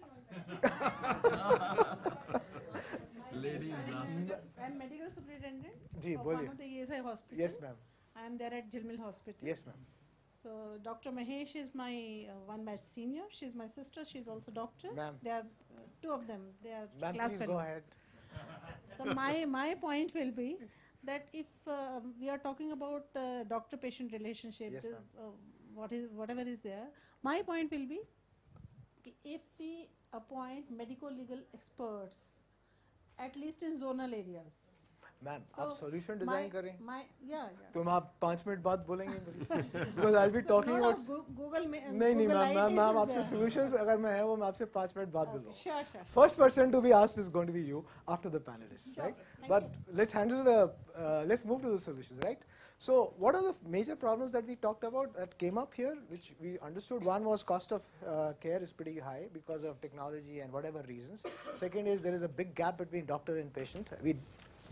Ladies last. I'm medical superintendent Ji, of one boliye. of the A I S I hospital. Yes, ma'am. I am there at Jilmil Hospital. Yes, ma'am. So Doctor Mahesh is my uh, one batch senior. She's my sister. She's also doctor. Ma'am. They are uh, two of them. They are Ma'am, class please fellows. go ahead. So my my point will be that if uh, we are talking about uh, doctor-patient relationship, Yes, the, ma'am. uh, what is whatever is there, my point will be, ki if we appoint medico-legal experts, at least in zonal areas. Ma'am So आप solution my- design करें my yeah yeah. तुम आप पाँच minute बाद बोलेंगे because I'll be So, talking no, no, about Goo- Google में नहीं नहीं Google ma'am ma'am I T ma'am is आपसे there. solutions अगर मैं है वो मैं आपसे पाँच मिनट बाद Okay, बोलूँगा sure, sure, sure. first person to be asked is going to be you after the panelists, Sure, right? thank But you. let's handle the uh, let's move to the solutions, right? So what are the major problems that we talked about that came up here, which we understood? One was cost of uh, care is pretty high because of technology and whatever reasons. Second is there is a big gap between doctor and patient. We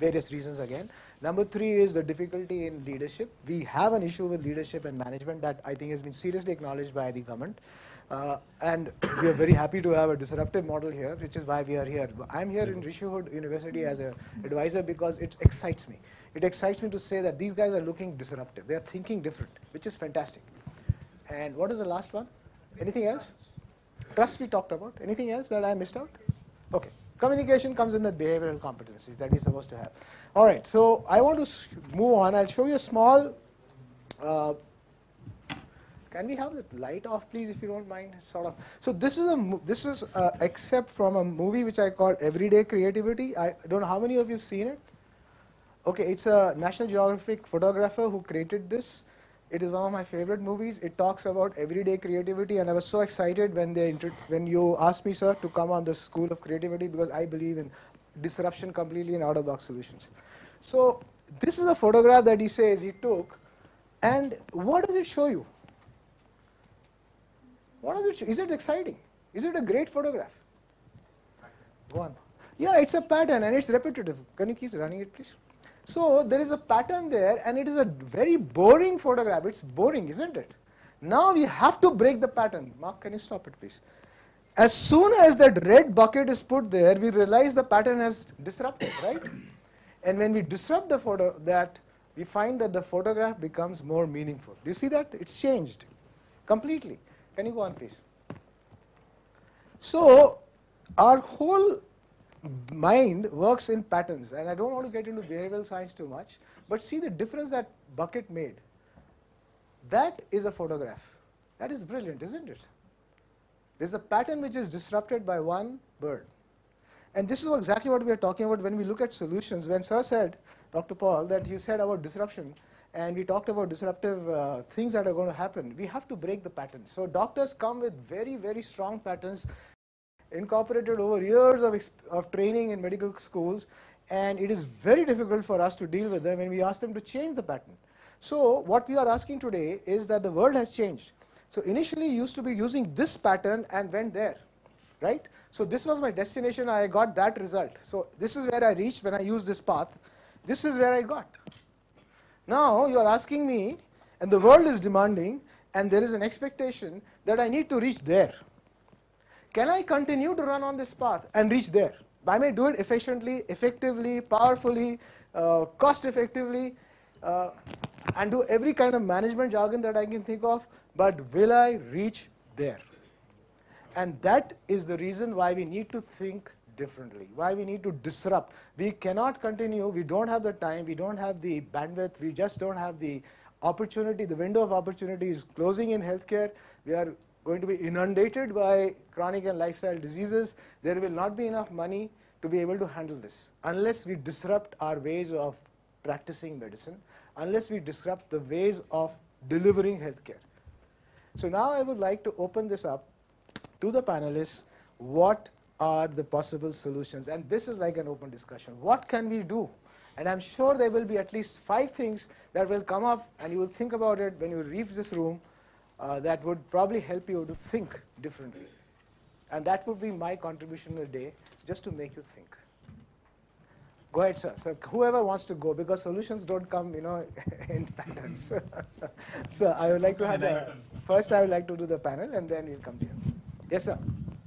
various reasons again. Number three is the difficulty in leadership. We have an issue with leadership and management that I think has been seriously acknowledged by the government. Uh, and we are very happy to have a disruptive model here, which is why we are here. I'm here in Rishihood University as an advisor because it excites me. It excites me to say that these guys are looking disruptive. They are thinking different, which is fantastic. And what is the last one? Anything else? Trust we talked about. Anything else that I missed out? Okay. Communication comes in the behavioral competencies that we're supposed to have. All right. So I want to move on. I'll show you a small. Uh, Can we have the light off, please, if you don't mind? Sort of. So this is a this is a except from a movie which I called Everyday Creativity. I don't know how many of you have seen it. Okay, it's a National Geographic photographer who created this. It is one of my favorite movies. It talks about everyday creativity, and I was so excited when they when you asked me, sir, to come on the School of Creativity because I believe in disruption completely and out-of-box solutions. So this is a photograph that he says he took, and what does it show you? What is it? Is it exciting? Is it a great photograph? One. Yeah, it's a pattern and it's repetitive. Can you keep running it, please? So there is a pattern there, and it is a very boring photograph. It's boring, isn't it? Now we have to break the pattern. Mark, can you stop it, please? As soon as that red bucket is put there, we realize the pattern has disrupted, right? And when we disrupt the photo, that we find that the photograph becomes more meaningful. Do you see that? It's changed completely. Can you go on, please? So our whole mind works in patterns, and I don't want to get into behavioral science too much, but see the difference that bucket made. That is a photograph. That is brilliant, isn't it? There's a pattern which is disrupted by one bird. And this is exactly what we are talking about when we look at solutions. When Sir said, Doctor Paul, that you said about disruption, and we talked about disruptive uh, things that are going to happen, we have to break the patterns. So doctors come with very, very strong patterns incorporated over years of, of training in medical schools, and it is very difficult for us to deal with them when we ask them to change the pattern. So what we are asking today is that the world has changed. So initially you used to be using this pattern and went there, right? So this was my destination, I got that result. So this is where I reached when I used this path. This is where I got. Now you are asking me, and the world is demanding, and there is an expectation that I need to reach there. Can I continue to run on this path and reach there? I may do it efficiently, effectively, powerfully, uh, cost effectively, uh, and do every kind of management jargon that I can think of, but will I reach there? And that is the reason why we need to think differently, why we need to disrupt. We cannot continue, we don't have the time, we don't have the bandwidth, we just don't have the opportunity, the window of opportunity is closing in healthcare. We are going to be inundated by chronic and lifestyle diseases. There will not be enough money to be able to handle this unless we disrupt our ways of practicing medicine, unless we disrupt the ways of delivering healthcare. So now I would like to open this up to the panelists. What are the possible solutions? And this is like an open discussion. What can we do? And I'm sure there will be at least five things that will come up, and you will think about it when you leave this room, uh, that would probably help you to think differently. And that would be my contribution today, just to make you think. Go ahead, sir. So whoever wants to go, because solutions don't come, you know, in patterns. So I would like to have the, first I would like to do the panel, and then we'll come to you. Yes, sir.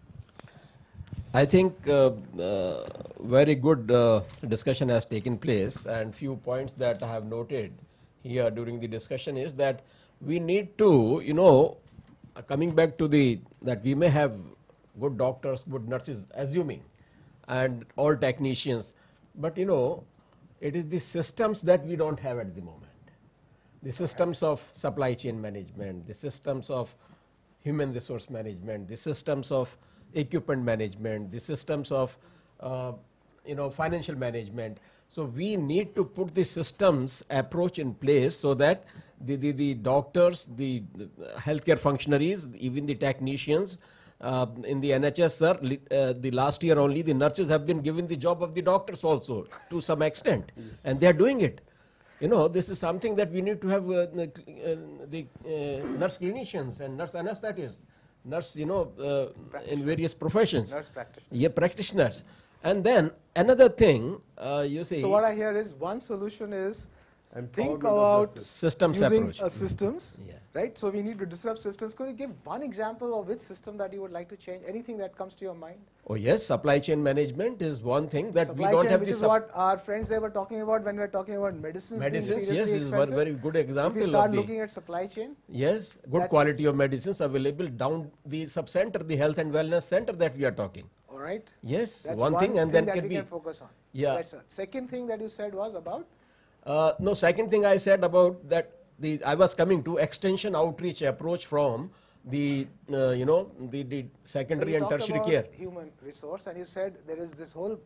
I think uh, uh, very good uh, discussion has taken place, and few points that I have noted here during the discussion is that we need to, you know, uh, coming back to the, that we may have good doctors, good nurses, assuming, and all technicians, but you know, it is the systems that we don't have at the moment. The systems of supply chain management, the systems of human resource management, the systems of equipment management, the systems of uh, you know, financial management. So we need to put the systems approach in place so that the, the, the doctors, the, the healthcare functionaries, even the technicians uh, in the N H S, sir, uh, the last year only the nurses have been given the job of the doctors also to some extent, yes. And they are doing it. You know, this is something that we need to have uh, the, uh, the uh, nurse clinicians and nurse anesthetists, nurse, you know, uh, in various professions. Nurse practitioners. Yeah, practitioners. And then another thing, uh, you see. So what I hear is one solution is think Empowerment of about the systems using approach. uh, systems, Yeah. right? So we need to disrupt systems. Could you give one example of which system that you would like to change? Anything that comes to your mind? Oh yes, supply chain management is one thing that Supply we don't chain, have which the is sup- what our friends they were talking about when we were talking about medicines. being medicines. Yes, seriously is one expensive. very good example If we start of the. looking at supply chain, Yes, good That's- quality of medicines available down the sub-center, the health and wellness center that we are talking. all right. Yes, That's one thing and then that can we be. can focus on. Yeah. Right, sir. Second thing that you said was about Uh, no, second thing I said about that, the I was coming to extension outreach approach from the, uh, you know, the, the secondary so you and talked tertiary about care. human resource, and you said there is this whole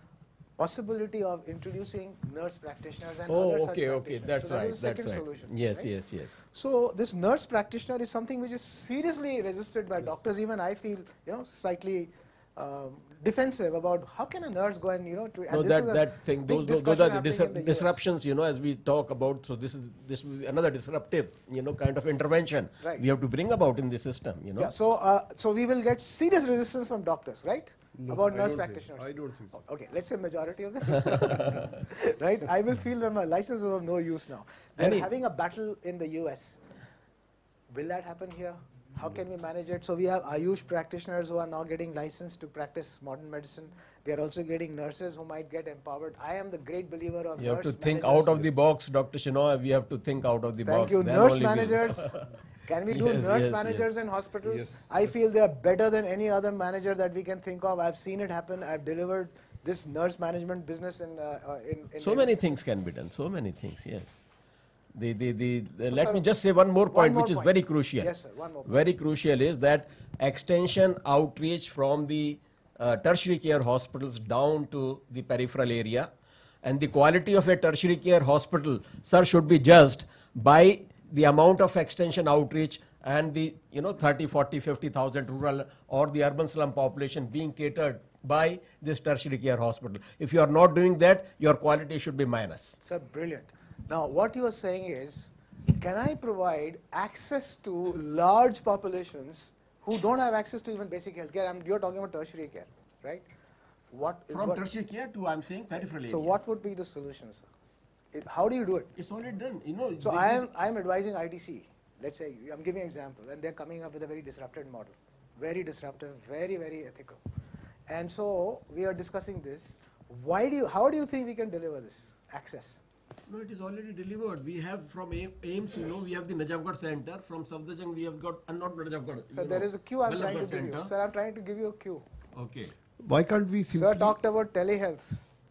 possibility of introducing nurse practitioners and Oh, other such okay, okay, practitioners. that's so that right, is the that's second right. solution. Yes, right? yes, yes. So this nurse practitioner is something which is seriously resisted by doctors. Even I feel, you know, slightly um, defensive about how can a nurse go and, you know, to, and No, this that is a that thing. big Those those, those are the, discussion disrup- happening in the U S. disruptions. You know, as we talk about. So this is this will be another disruptive, you know, kind of intervention Right. we have to bring about in the system. You know. Yeah, so uh, so we will get serious resistance from doctors, right? No, about I nurse don't think- practitioners. I don't think so. Okay, let's say majority of them. Right? I will feel that my license is of no use now. They're Any- having a battle in the U S. Will that happen here? How can we manage it? So we have Ayush practitioners who are now getting licensed to practice modern medicine. We are also getting nurses who might get empowered. I am the great believer of You have nurse to think managers. out of the box, Doctor Shenoy. We have to think out of the Thank box. you. Then Nurse only we'll- managers. Can we do Yes, nurse yes, managers yes. in hospitals? Yes. I feel they are better than any other manager that we can think of. I've seen it happen. I've delivered this nurse management business in uh, uh, in, in So many medicine. things can be done. So many things. Yes. The the the, the So, let sir, me just say one more one point, more which is point. very crucial. Yes, sir. One more point. Very crucial is that extension outreach from the uh, tertiary care hospitals down to the peripheral area, and the quality of a tertiary care hospital, sir, should be judged by the amount of extension outreach and the, you know, thirty, forty, fifty thousand rural or the urban slum population being catered by this tertiary care hospital. If you are not doing that, your quality should be minus. Sir, brilliant. Now, what you are saying is, can I provide access to large populations who don't have access to even basic healthcare? I'm, you're talking about tertiary care, right? What, From what- tertiary care to, I'm saying, peripheral So area. what would be the solution, sir? It- how do you do it? It's already done, you know. So the- I am I am advising I T C. Let's say I'm giving an example, and they're coming up with a very disrupted model, very disruptive, very very ethical. And so we are discussing this. Why do you? How do you think we can deliver this access? No, it is already delivered. We have from A- AIIMS, you know, we have the Najafgarh Center. From Safdarjung, we have got, uh, not Najafgarh. So you there know, is a queue I'm trying to Vallabhgarh give you. Center. Sir, I'm trying to give you a queue. Okay. Why can't we simply... Sir talked about telehealth.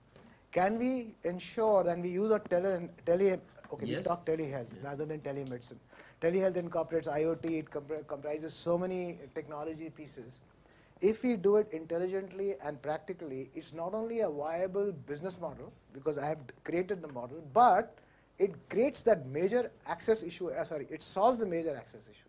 Can we ensure that we use a tele, tele okay, we Yes. talk telehealth rather than telemedicine. Telehealth incorporates I O T, it compri- comprises so many technology pieces. If we do it intelligently and practically, it's not only a viable business model, because I have created the model, but it creates that major access issue, uh, sorry, it solves the major access issue.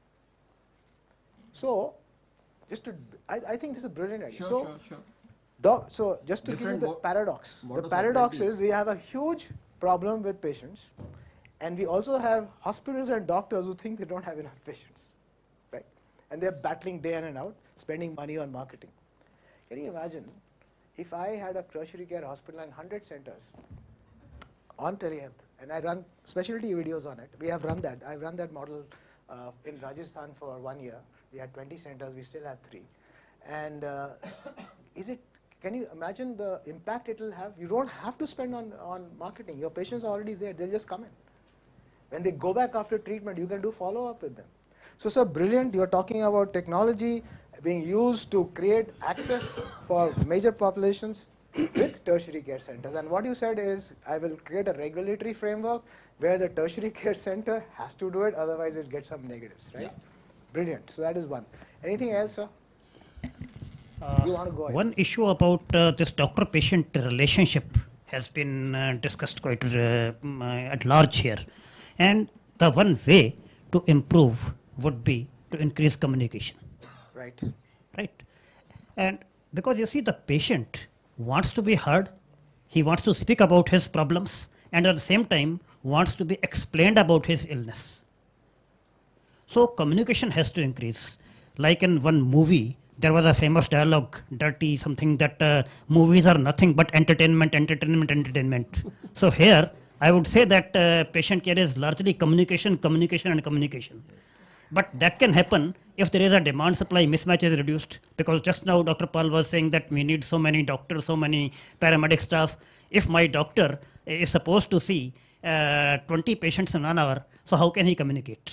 So, just to, I, I think this is a brilliant idea. Sure, so, sure, sure. Doc, so just to Different give you mo- the paradox, the modus paradox operandi. is we have a huge problem with patients, and we also have hospitals and doctors who think they don't have enough patients, right? And they're battling day in and out, spending money on marketing. Can you imagine if I had a tertiary care hospital and one hundred centers on telehealth, and I run specialty videos on it. We have run that. I've run that model uh, in Rajasthan for one year. We had twenty centers. We still have three. And uh, is it? Can you imagine the impact it will have? You don't have to spend on, on marketing. Your patients are already there. They'll just come in. When they go back after treatment, you can do follow-up with them. So, sir, brilliant. You're talking about technology being used to create access for major populations with tertiary care centers. And what you said is, I will create a regulatory framework where the tertiary care center has to do it, otherwise it gets some negatives, right? Yeah. Brilliant. So that is one. Anything else, sir? Uh, You want to go ahead? One issue about uh, this doctor-patient relationship has been uh, discussed quite uh, um, uh, at large here. And the one way to improve would be to increase communication. Right. Right? And because you see, the patient wants to be heard, he wants to speak about his problems, and at the same time wants to be explained about his illness. So communication has to increase. Like in one movie, there was a famous dialogue, dirty something, that uh, movies are nothing but entertainment, entertainment, entertainment. So here, I would say that uh, patient care is largely communication, communication, and communication. But that can happen if there is a demand supply mismatch is reduced, because just now Doctor Paul was saying that we need so many doctors, so many paramedic staff. If my doctor is supposed to see uh, twenty patients in an hour, so how can he communicate?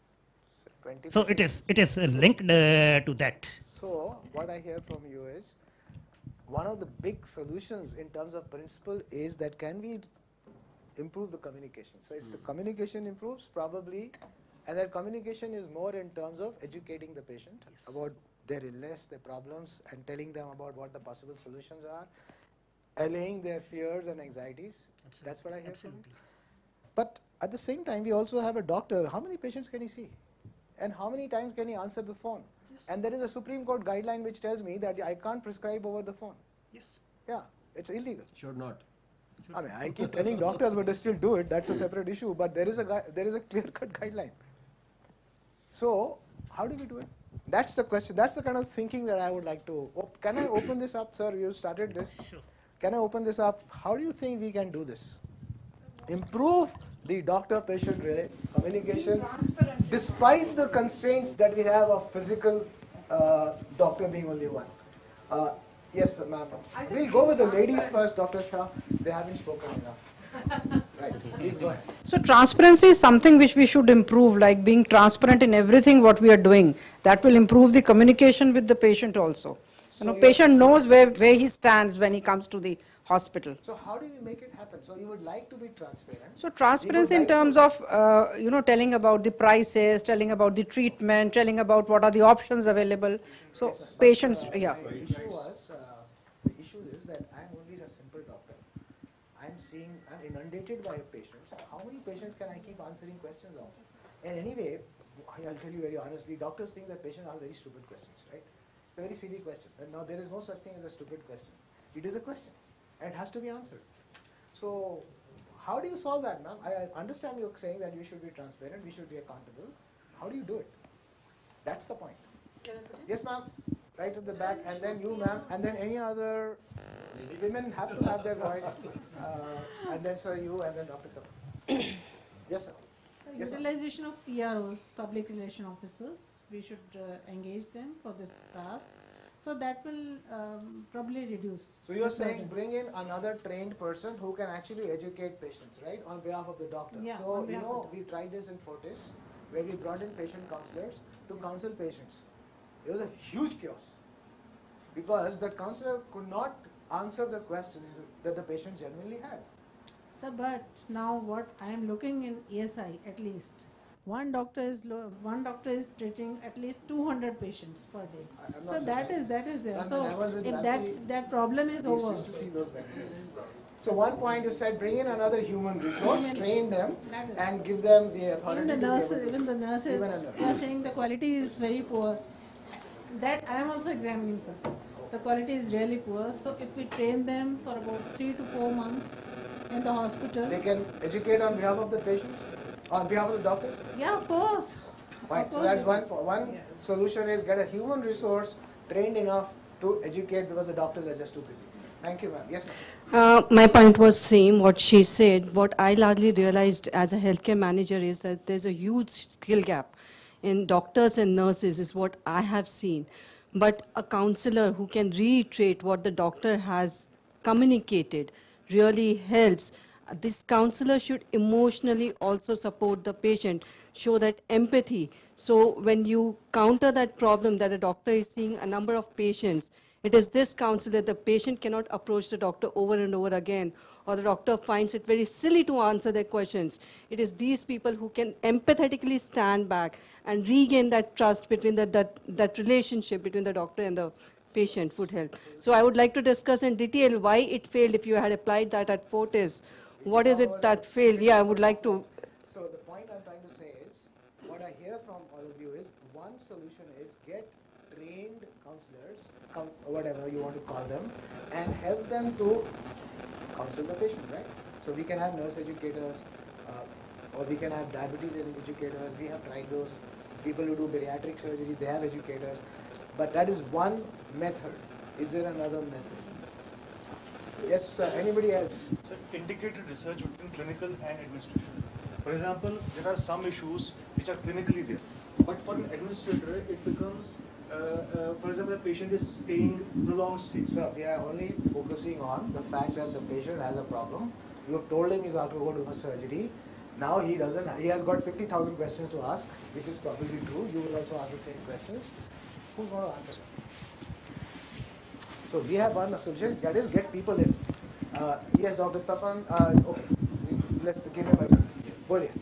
So it is, it is linked uh, to that. So what I hear from you is, one of the big solutions in terms of principle is that can we improve the communication? So if the communication improves, probably, and that communication is more in terms of educating the patient yes. about their illness, their problems, and telling them about what the possible solutions are, allaying their fears and anxieties. Absolutely. That's what I hear Absolutely. From you. But at the same time, we also have a doctor. How many patients can he see? And how many times can he answer the phone? Yes. And there is a Supreme Court guideline which tells me that I can't prescribe over the phone. Yes. Yeah, it's illegal. Should not. Should I mean, I keep telling doctors, but they still do it. That's a separate issue. But there is a there is a clear-cut guideline. So how do we do it? That's the question. That's the kind of thinking that I would like to. Op can I open this up, sir? You started this. Sure. Can I open this up? How do you think we can do this? Improve the doctor-patient communication, despite the constraints that we have of physical uh, doctor being only one. Uh, yes, ma'am. We'll go with the ladies first, Doctor Shah. They haven't spoken enough. Right, please go ahead. So transparency is something which we should improve, like being transparent in everything what we are doing. That will improve the communication with the patient also. So you know, patient knows where, where he stands when he comes to the hospital. So how do we make it happen? So you would like to be transparent. So transparency in terms of, uh, you know, telling about the prices, telling about the treatment, telling about what are the options available. So yes, patients, but, uh, yeah. The issue was, uh, the issue is that I'm only a simple doctor. I'm seeing, I'm inundated by patients. How many patients can I keep answering questions of? And anyway, I'll tell you very honestly, doctors think that patients ask very stupid questions, right? It's a very silly question. And now there is no such thing as a stupid question. It is a question. And it has to be answered. So how do you solve that, ma'am? I understand you saying that we should be transparent, we should be accountable. How do you do it? That's the point. Yes, ma'am. Right at the back, and then you, ma'am, and then any other women have to have their voice. Uh, and then so you, and then Doctor Tam. Yes, sir. So Yes, utilization of P R Os, public relation officers, we should uh, engage them for this task. So that will um, probably reduce. So you're saying bring in another trained person who can actually educate patients, right, on behalf of the doctor. Yeah, so you know, we tried this in Fortis, where we brought in patient counselors to counsel patients. It was a huge chaos because that counselor could not answer the questions that the patient genuinely had. So, but now what I am looking in E S I at least. One doctor is lo one doctor is treating at least two hundred patients per day. I, so that is that is there. I mean, so if Nancy, that that problem is we over. used to see those benefits. So one point you said bring in another human resource, human train them, and give them the authority. Even the to nurses, even the nurses, even they are saying the quality is very poor. That I am also examining, sir. The quality is really poor. So if we train them for about three to four months in the hospital, they can educate on behalf of the patients. On behalf of the doctors? Yeah, of course. Fine. Of so course that's one will. one yeah. solution is get a human resource trained enough to educate because the doctors are just too busy. Thank you, ma'am. Yes, ma'am. Uh, my point was same what she said. What I largely realized as a healthcare manager is that there's a huge skill gap in doctors and nurses is what I have seen. But a counselor who can reiterate what the doctor has communicated really helps. This counselor should emotionally also support the patient, show that empathy. So when you counter that problem that a doctor is seeing a number of patients, it is this counselor, the patient cannot approach the doctor over and over again, or the doctor finds it very silly to answer their questions. It is these people who can empathetically stand back and regain that trust between the, that, that relationship between the doctor and the patient would help. So I would like to discuss in detail why it failed if you had applied that at Fortis. What is it that failed? Yeah, I would like to. So the point I'm trying to say is, what I hear from all of you is, one solution is get trained counselors, com whatever you want to call them, and help them to counsel the patient, right? So we can have nurse educators, uh, or we can have diabetes educators. We have tried those. People who do bariatric surgery, they have educators. But that is one method. Is there another method? Yes, sir. Anybody else? So integrated research between clinical and administration. For example, there are some issues which are clinically there, but for an administrator, it becomes, uh, uh, for example, a patient is staying prolonged stay. So we are only focusing on the fact that the patient has a problem. You have told him he's have to go to a surgery. Now he doesn't. He has got fifty thousand questions to ask, which is probably true. You will also ask the same questions. Who's going to answer them? So we have one solution, that is get people in. Uh, yes, Doctor Tapan. Uh, okay, let's give him a chance. Boliye.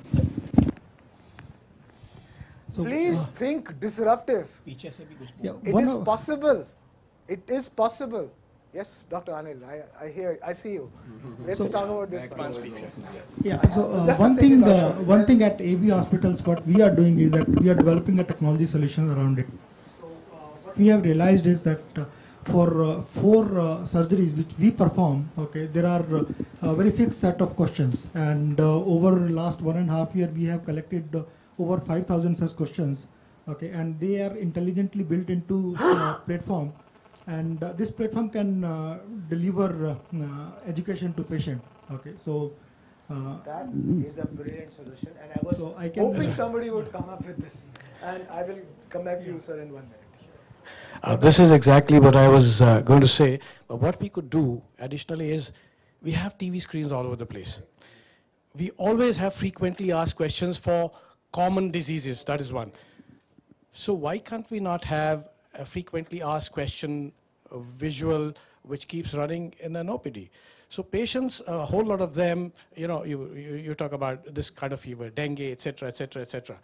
So, Please uh, think disruptive. Yeah, It one is of- possible. It is possible. Yes, Doctor Anil, I, I hear, I see you. Let's So- talk about this one. Yeah, so uh, Just a one second, thing, uh, Ashok. one thing at A B hospitals, what we are doing is that we are developing a technology solution around it. So uh, what we have realized is that uh, for uh, four uh, surgeries which we perform, okay, there are uh, a very fixed set of questions, and uh, over last one and a half year we have collected uh, over five thousand such questions, okay, and they are intelligently built into uh, platform. And uh, this platform can uh, deliver uh, uh, education to patient. Okay, so uh, That is a brilliant solution, and I was So I can- hoping somebody would come up with this. And I will come back to you, sir, in one minute. Uh, this is exactly what I was uh, going to say. But what we could do additionally is we have T V screens all over the place. We always have frequently asked questions for common diseases. That is one. So why can't we not have a frequently asked question a visual which keeps running in an O P D? So patients, a whole lot of them, you know, you, you, you talk about this kind of fever, dengue, et cetera, et cetera, et cetera.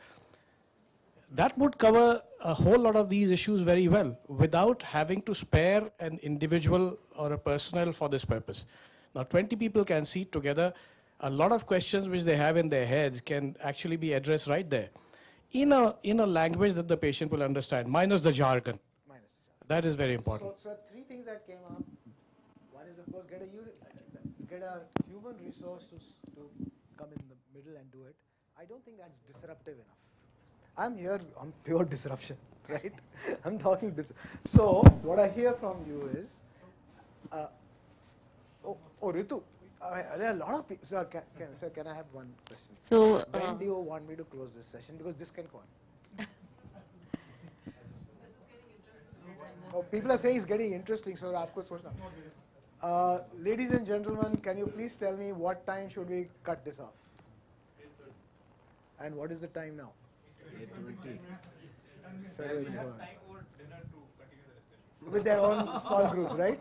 That would cover a whole lot of these issues very well without having to spare an individual or a personnel for this purpose. Now twenty people can sit together. A lot of questions which they have in their heads can actually be addressed right there in a, in a language that the patient will understand, minus the jargon. That is very important. So, so three things that came up. One is, of course, get a uni- get a human resource to, s- to come in the middle and do it. I don't think that's disruptive enough. I'm here on pure disruption, right? I'm talking dis- So what I hear from you is, uh, oh, oh, Ritu, uh, there are a lot of people. Sir, can, can, sir, can I have one question? So, uh, when do you want me to close this session? Because this can go on. Oh, people are saying it's getting interesting, so aapko sochna. Uh, ladies and gentlemen, can you please tell me what time should we cut this off? And what is the time now? eight twenty. seven twenty. With their own small groups, right?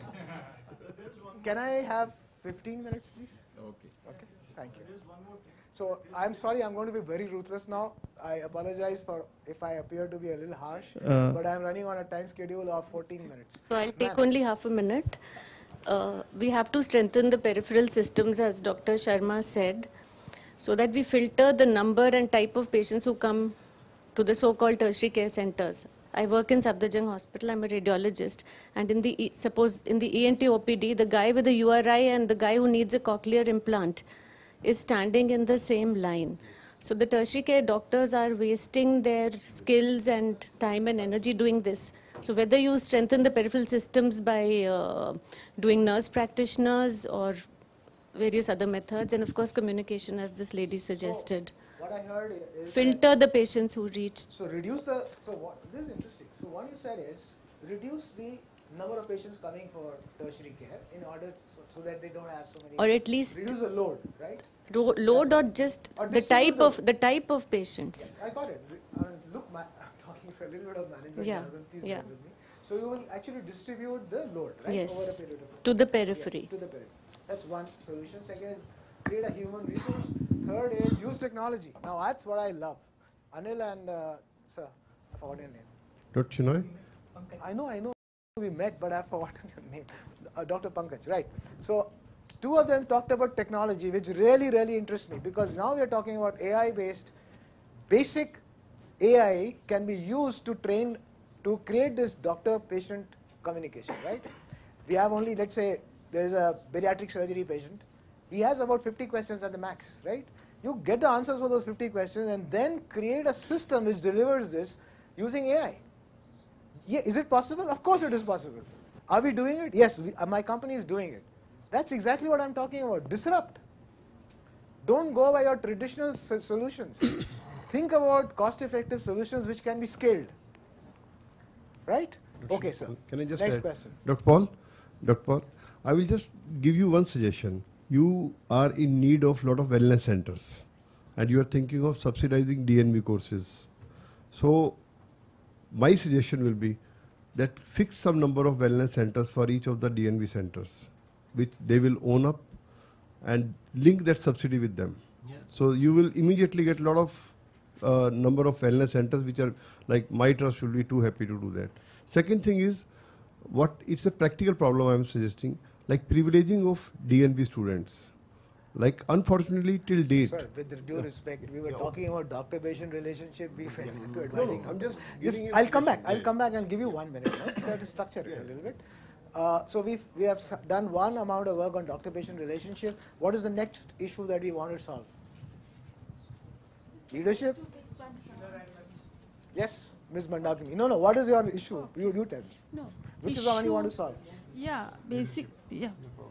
Can I have fifteen minutes, please? Okay. Okay, thank you. So I'm sorry, I'm going to be very ruthless now. I apologize for if I appear to be a little harsh, Uh, but I'm running on a time schedule of fourteen minutes. So I'll take Ma'am. only half a minute. Uh, we have to strengthen the peripheral systems, as Doctor Sharma said, so that we filter the number and type of patients who come to the so-called tertiary care centers. I work in Safdarjung Hospital. I'm a radiologist, and in the e suppose in the E N T O P D, the guy with the U R I and the guy who needs a cochlear implant is standing in the same line. So the tertiary care doctors are wasting their skills and time and energy doing this. So whether you strengthen the peripheral systems by uh, doing nurse practitioners or various other methods, and of course communication, as this lady suggested. What I heard is Filter the patients who reach. So reduce the, so what, this is interesting. So what you said is reduce the number of patients coming for tertiary care in order so, so that they don't have so many. Or at least- reduce the load, right? Ro load or just Or the distribute type the- of the type of patients. I got it. Re- I mean, look, ma I'm talking for a little bit of management. Yeah, jargon, please yeah. bear with me. So you will actually distribute the load, right? Yes, Over a period of time. to the periphery. Yes, to the periphery. That's one solution. Second is create a human resource. Third is use technology. Now that's what I love. Anil and uh, sir, I forgot your name. Doctor Shenoy? I know, I know we met, but I've forgotten your name. Uh, Doctor Pankaj, right. So two of them talked about technology, which really, really interests me, because now we are talking about A I-based, basic A I can be used to train, to create this doctor-patient communication, right? We have only, let's say, there is a bariatric surgery patient. He has about fifty questions at the max, right? You get the answers for those fifty questions and then create a system which delivers this using A I. Yeah, is it possible? Of course it is possible. Are we doing it? Yes, we, uh, my company is doing it. That's exactly what I'm talking about. Disrupt. Don't go by your traditional so solutions. Think about cost-effective solutions which can be scaled. Right? Okay, sir. Can I just Next add? question. Doctor Paul, Doctor Paul, I will just give you one suggestion. You are in need of lot of wellness centers, and you are thinking of subsidizing D N B courses. So, my suggestion will be that fix some number of wellness centers for each of the D N B centers, which they will own up, and link that subsidy with them. Yeah. So you will immediately get a lot of uh, number of wellness centers which are like my trust will be too happy to do that. Second thing is, what it's a practical problem I am suggesting, like privileging of D N B students. Like unfortunately till date. Sir, with the due respect, we were Yeah. talking about doctor-patient relationship. We went into No, advising. no, I'm just This- giving you I'll come back. suggestion. I'll come back and give you one minute. Let's try to structure it a little bit. Uh, so we've we have s- done one amount of work on doctor-patient relationship. What is the next issue that we want to solve? Leadership. Yes, Miz Mandakini. No, no. What is your issue? You you tell me. No. Which is the one you want to issue- solve? Yeah, basic, yeah.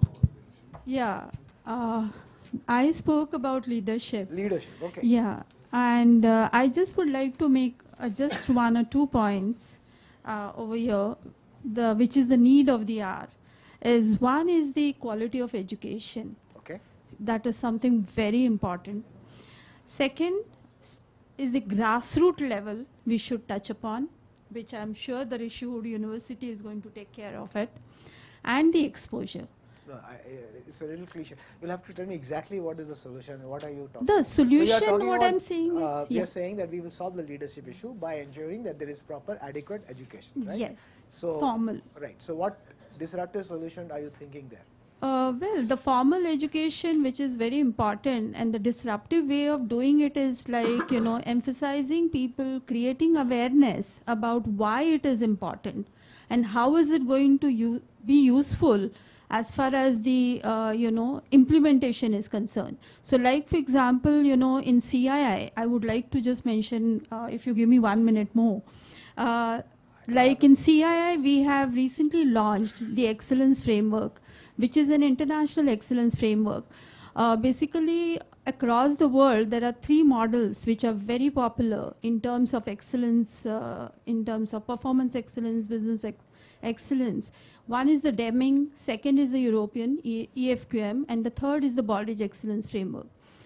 Yeah, uh, I spoke about leadership. Leadership, okay. Yeah, and uh, I just would like to make uh, just one or two points uh, over here, the which is the need of the hour. Is one is the quality of education. Okay. That is something very important. Second s- is the grassroots level we should touch upon, which I'm sure the Rishihood University is going to take care of it, and the exposure. No, I, I- it's a little cliche. You'll have to tell me exactly what is the solution and what are you talking The about. So you are solution, talking what about, I'm saying is- uh, We yeah. are saying that we will solve the leadership issue by ensuring that there is proper adequate education, right? Yes, So, formal. Right. So what disruptive solution are you thinking there? Uh, well, the formal education, which is very important, and the disruptive way of doing it is like, you know, emphasizing people, creating awareness about why it is important and how is it going to u- be useful as far as the, uh, you know, implementation is concerned. So like, for example, you know, in C I I, I would like to just mention, uh, if you give me one minute more, uh, like in C I I, we have recently launched the Excellence Framework, which is an international excellence framework. Uh, basically, across the world, there are three models which are very popular in terms of excellence, uh, in terms of performance excellence, business ex excellence. One is the Deming, second is the European, e EFQM, and the third is the Baldrige Excellence Framework.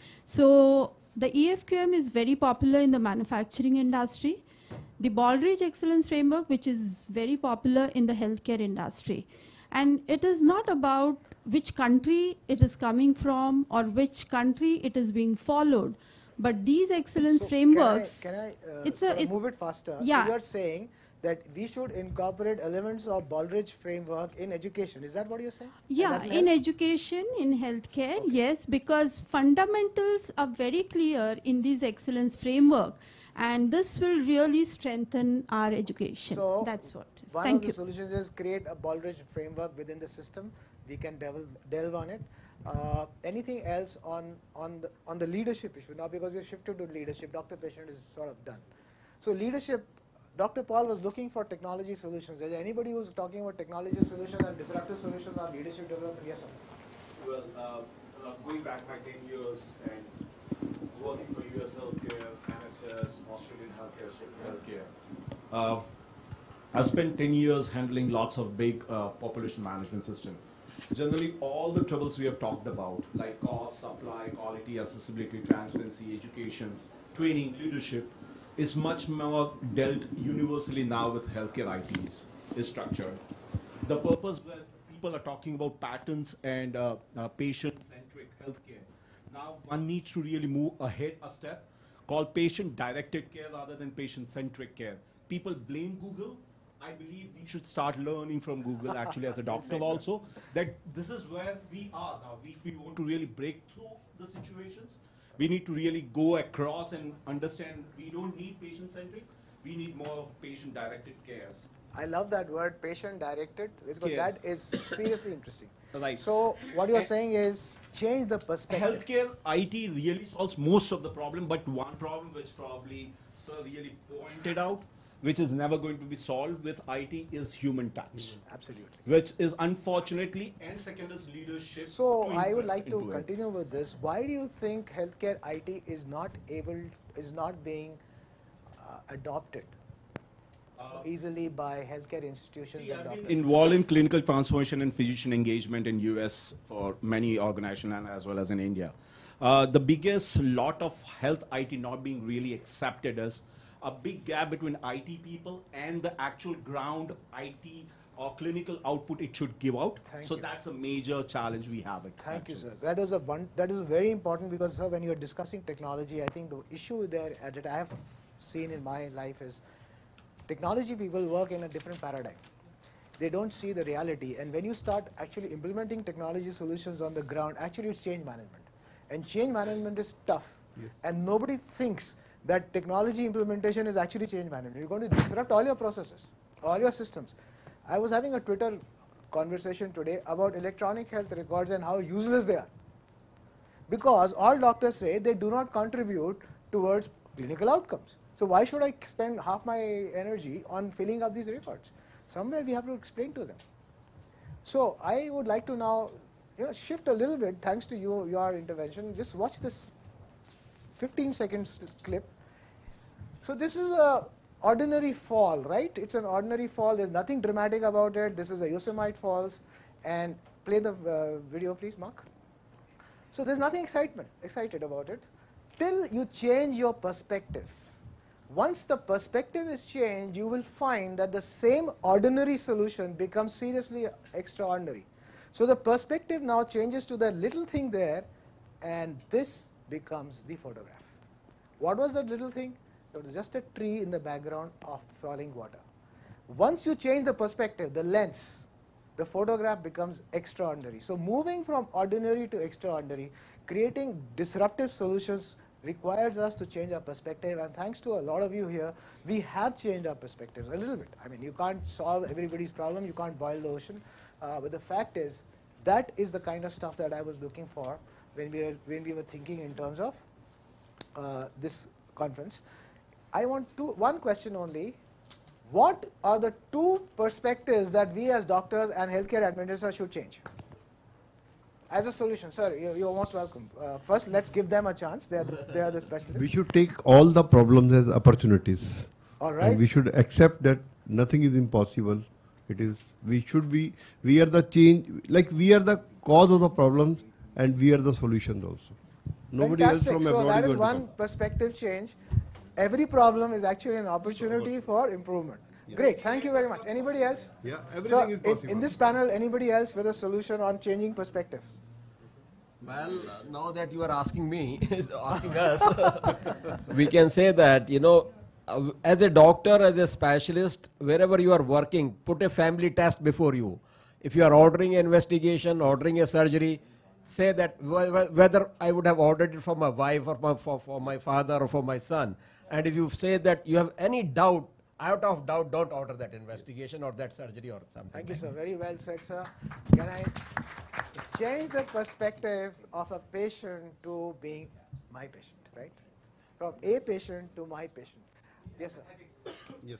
So the E F Q M is very popular in the manufacturing industry. The Baldrige Excellence Framework, which is very popular in the healthcare industry. And it is not about which country it is coming from or which country it is being followed. But these excellence So frameworks, Can I, can I uh, it's sort a, of it's, move it faster? yeah. So you're saying that we should incorporate elements of Baldrige framework in education. Is that what you're saying? And Yeah, that will in help? education, in healthcare, yes, because fundamentals are very clear in this excellence framework, and this will really strengthen our education. So That's what it is. one Thank of the you. solutions is create a Baldrige framework within the system. We can delve, delve on it. Uh, anything else on on the on the leadership issue now? Because you shifted to leadership, doctor patient is sort of done. So leadership, Doctor Paul was looking for technology solutions. Is there anybody who's talking about technology solutions and disruptive solutions on leadership development? Yes, sir. Well, uh, uh, going back my ten years and working for U S healthcare, N H S, Australian healthcare, healthcare, uh, I spent ten years handling lots of big uh, population management systems. Generally, all the troubles we have talked about, like cost, supply, quality, accessibility, transparency, educations, training, leadership, is much more dealt universally now with healthcare I Ts, is structured. The purpose where people are talking about patterns and uh, uh, patient-centric healthcare, now one needs to really move ahead a step, called patient-directed care rather than patient-centric care. People blame Google. I believe we should start learning from Google actually as a doctor also, that this is where we are now. If we want to really break through the situations, we need to really go across and understand we don't need patient-centric, we need more of patient-directed cares. I love that word, patient-directed, because Care. that is seriously interesting. Right. So what you're And saying is change the perspective. Healthcare I T really solves most of the problem, but one problem which probably Sir really pointed out, which is never going to be solved with I T, is human touch. Absolutely. Which is unfortunately, and second is leadership. So to I would implement like to into it. continue with this. Why do you think healthcare I T is not able, is not being uh, adopted uh, easily by healthcare institutions See, and I've been doctors? involved in clinical transformation and physician engagement in U S for many organizations and as well as in India. Uh, the biggest lot of health I T not being really accepted is a big gap between I T people and the actual ground I T or clinical output it should give out. Thank so you. that's a major challenge we have. It, Thank actually. you, sir. That is a one. That is very important because, sir, when you are discussing technology, I think the issue there that I have seen in my life is technology people work in a different paradigm. They don't see the reality, and when you start actually implementing technology solutions on the ground, actually it's change management, and change management is tough, Yes. and nobody thinks that technology implementation is actually change management. You're going to disrupt all your processes, all your systems. I was having a Twitter conversation today about electronic health records and how useless they are. Because all doctors say they do not contribute towards clinical outcomes. So why should I spend half my energy on filling up these records? Somewhere we have to explain to them. So I would like to now you know, shift a little bit, thanks to you, your intervention. Just watch this fifteen seconds clip. So this is a ordinary fall, right? It's an ordinary fall. There's nothing dramatic about it. This is a Yosemite Falls. And play the uh, video, please, Mark. So there's nothing excitement, excited about it till you change your perspective. Once the perspective is changed, you will find that the same ordinary solution becomes seriously extraordinary. So the perspective now changes to that little thing there, and this becomes the photograph. What was that little thing? It was just a tree in the background of falling water. Once you change the perspective, the lens, the photograph becomes extraordinary. So moving from ordinary to extraordinary, creating disruptive solutions requires us to change our perspective, and thanks to a lot of you here, we have changed our perspectives a little bit. I mean, you can't solve everybody's problem, you can't boil the ocean, uh, but the fact is, that is the kind of stuff that I was looking for when we were, when we were thinking in terms of uh, this conference. I want two, one question only. What are the two perspectives that we as doctors and healthcare administrators should change? As a solution, sir, you, you're most welcome. Uh, first, let's give them a chance. They are the, they are the specialists. We should take all the problems as opportunities. All right. And we should accept that nothing is impossible. It is, we should be, we are the change, like we are the cause of the problems and we are the solutions also. Nobody Fantastic. else from so abroad that is is going to one perspective change. Every problem is actually an opportunity for improvement. Yeah. Great, thank you very much. Anybody else? Yeah, everything so is possible. In, in this panel, anybody else with a solution on changing perspectives? Well, uh, now that you are asking me, asking us, we can say that, you know, uh, as a doctor, as a specialist, wherever you are working, put a family test before you. If you are ordering an investigation, ordering a surgery, say that wh whether I would have ordered it for my wife or my, for, for my father or for my son. And if you say that you have any doubt, out of doubt, don't order that investigation or that surgery or something. Thank you, sir. Very well said, sir. Can I change the perspective of a patient to being my patient, right? From a patient to my patient. Yes, sir. Yes.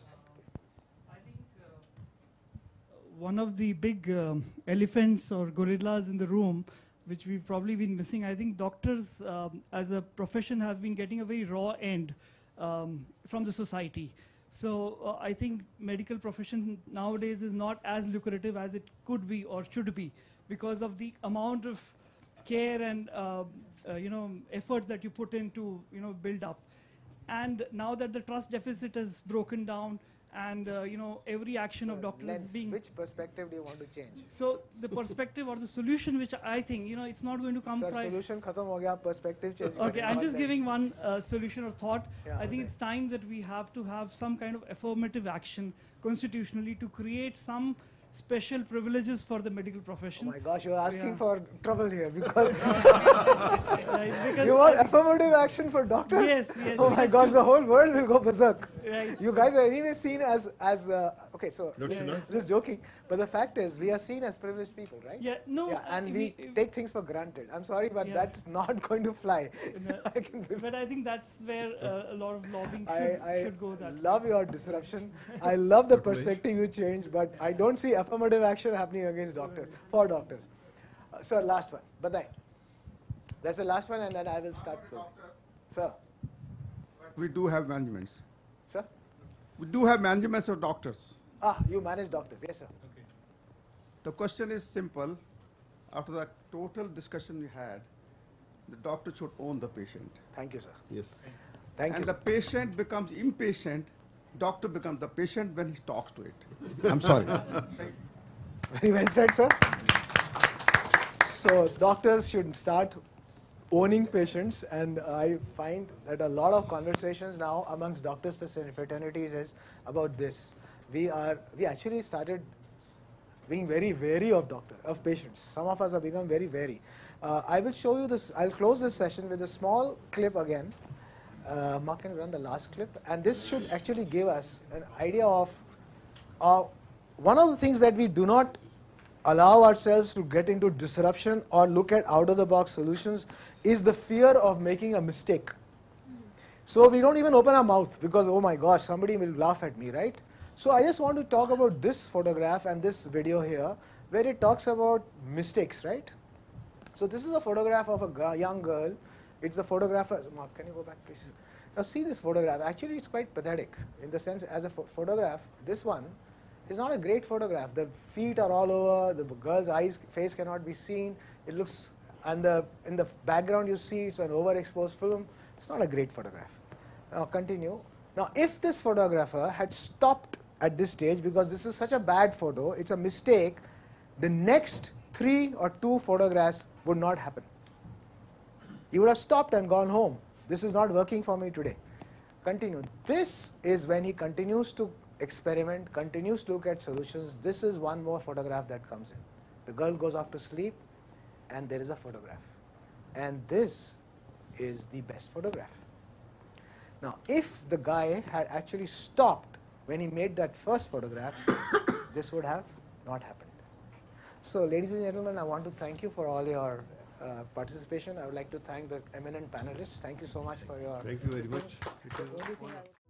One of the big um, elephants or gorillas in the room, which we've probably been missing, I think doctors um, as a profession have been getting a very raw end um, from the society. So uh, I think medical profession nowadays is not as lucrative as it could be or should be because of the amount of care and uh, uh, you know efforts that you put in to you know build up. And now that the trust deficit is broken down, and uh, you know every action so of doctors lens, is being. Which perspective do you want to change? So the perspective or the solution, which I think you know, it's not going to come Sir, from. solution khatam ho gaya, perspective change. Okay, I'm just giving one uh, solution or thought. Yeah, I think okay. it's time that we have to have some kind of affirmative action constitutionally to create some special privileges for the medical profession. Oh my gosh, you're asking Yeah. for trouble here because, Right, because you want I- affirmative action for doctors? Yes, yes, Oh my because gosh, to- the whole world will go berserk. Right. You guys are anyway seen as, as uh, okay, so Doctor Shenoy? just joking, but the fact is we are seen as privileged people, right? Yeah, no, Yeah, and uh, we, we- take things for granted. I'm sorry, but Yeah. that's not going to fly. No, but I think that's where uh, a lot of lobbying I, should, I should go that love way. your disruption. I love the perspective you changed, but I don't see affirmative action happening against doctors, for doctors. Uh, sir, last one. Badai. That's the last one, and then I will start. closing. Sir. We do have managements. Sir? We do have managements of doctors. Ah, you manage doctors. Yes, sir. The question is simple. After the total discussion we had, the doctor should own the patient. Thank you, sir. Yes. Thank and you, the sir. patient becomes impatient. Doctor becomes the patient when he talks to it. I'm sorry. Very well said, sir. So doctors should start owning patients, and I find that a lot of conversations now amongst doctors fraternities is about this. We are we actually started being very wary of doctors, of patients. Some of us have become very wary. Uh, I will show you this. I'll close this session with a small clip again. Uh, Mark, can you run the last clip? And this should actually give us an idea of uh, one of the things that we do not allow ourselves to get into disruption or look at out-of-the-box solutions is the fear of making a mistake. So we don't even open our mouth because, oh my gosh, somebody will laugh at me, right? So I just want to talk about this photograph and this video here where it talks about mistakes, right? So this is a photograph of a g- young girl. It's the photographer. Mark, can you go back, please? Now see this photograph. Actually, it's quite pathetic in the sense as a ph photograph. This one is not a great photograph. The feet are all over. The girl's eyes, face cannot be seen. It looks, and the in the background you see it's an overexposed film. It's not a great photograph. Now continue. Now, if this photographer had stopped at this stage because this is such a bad photo, it's a mistake, the next three or two photographs would not happen. He would have stopped and gone home. This is not working for me today. Continue. This is when he continues to experiment, continues to look at solutions. This is one more photograph that comes in. The girl goes off to sleep and there is a photograph. And this is the best photograph. Now, if the guy had actually stopped when he made that first photograph, this would have not happened. So, ladies and gentlemen, I want to thank you for all your uh, participation. I would like to thank the eminent panelists. Thank you so much for your Thank you very listening. much. The only thing I would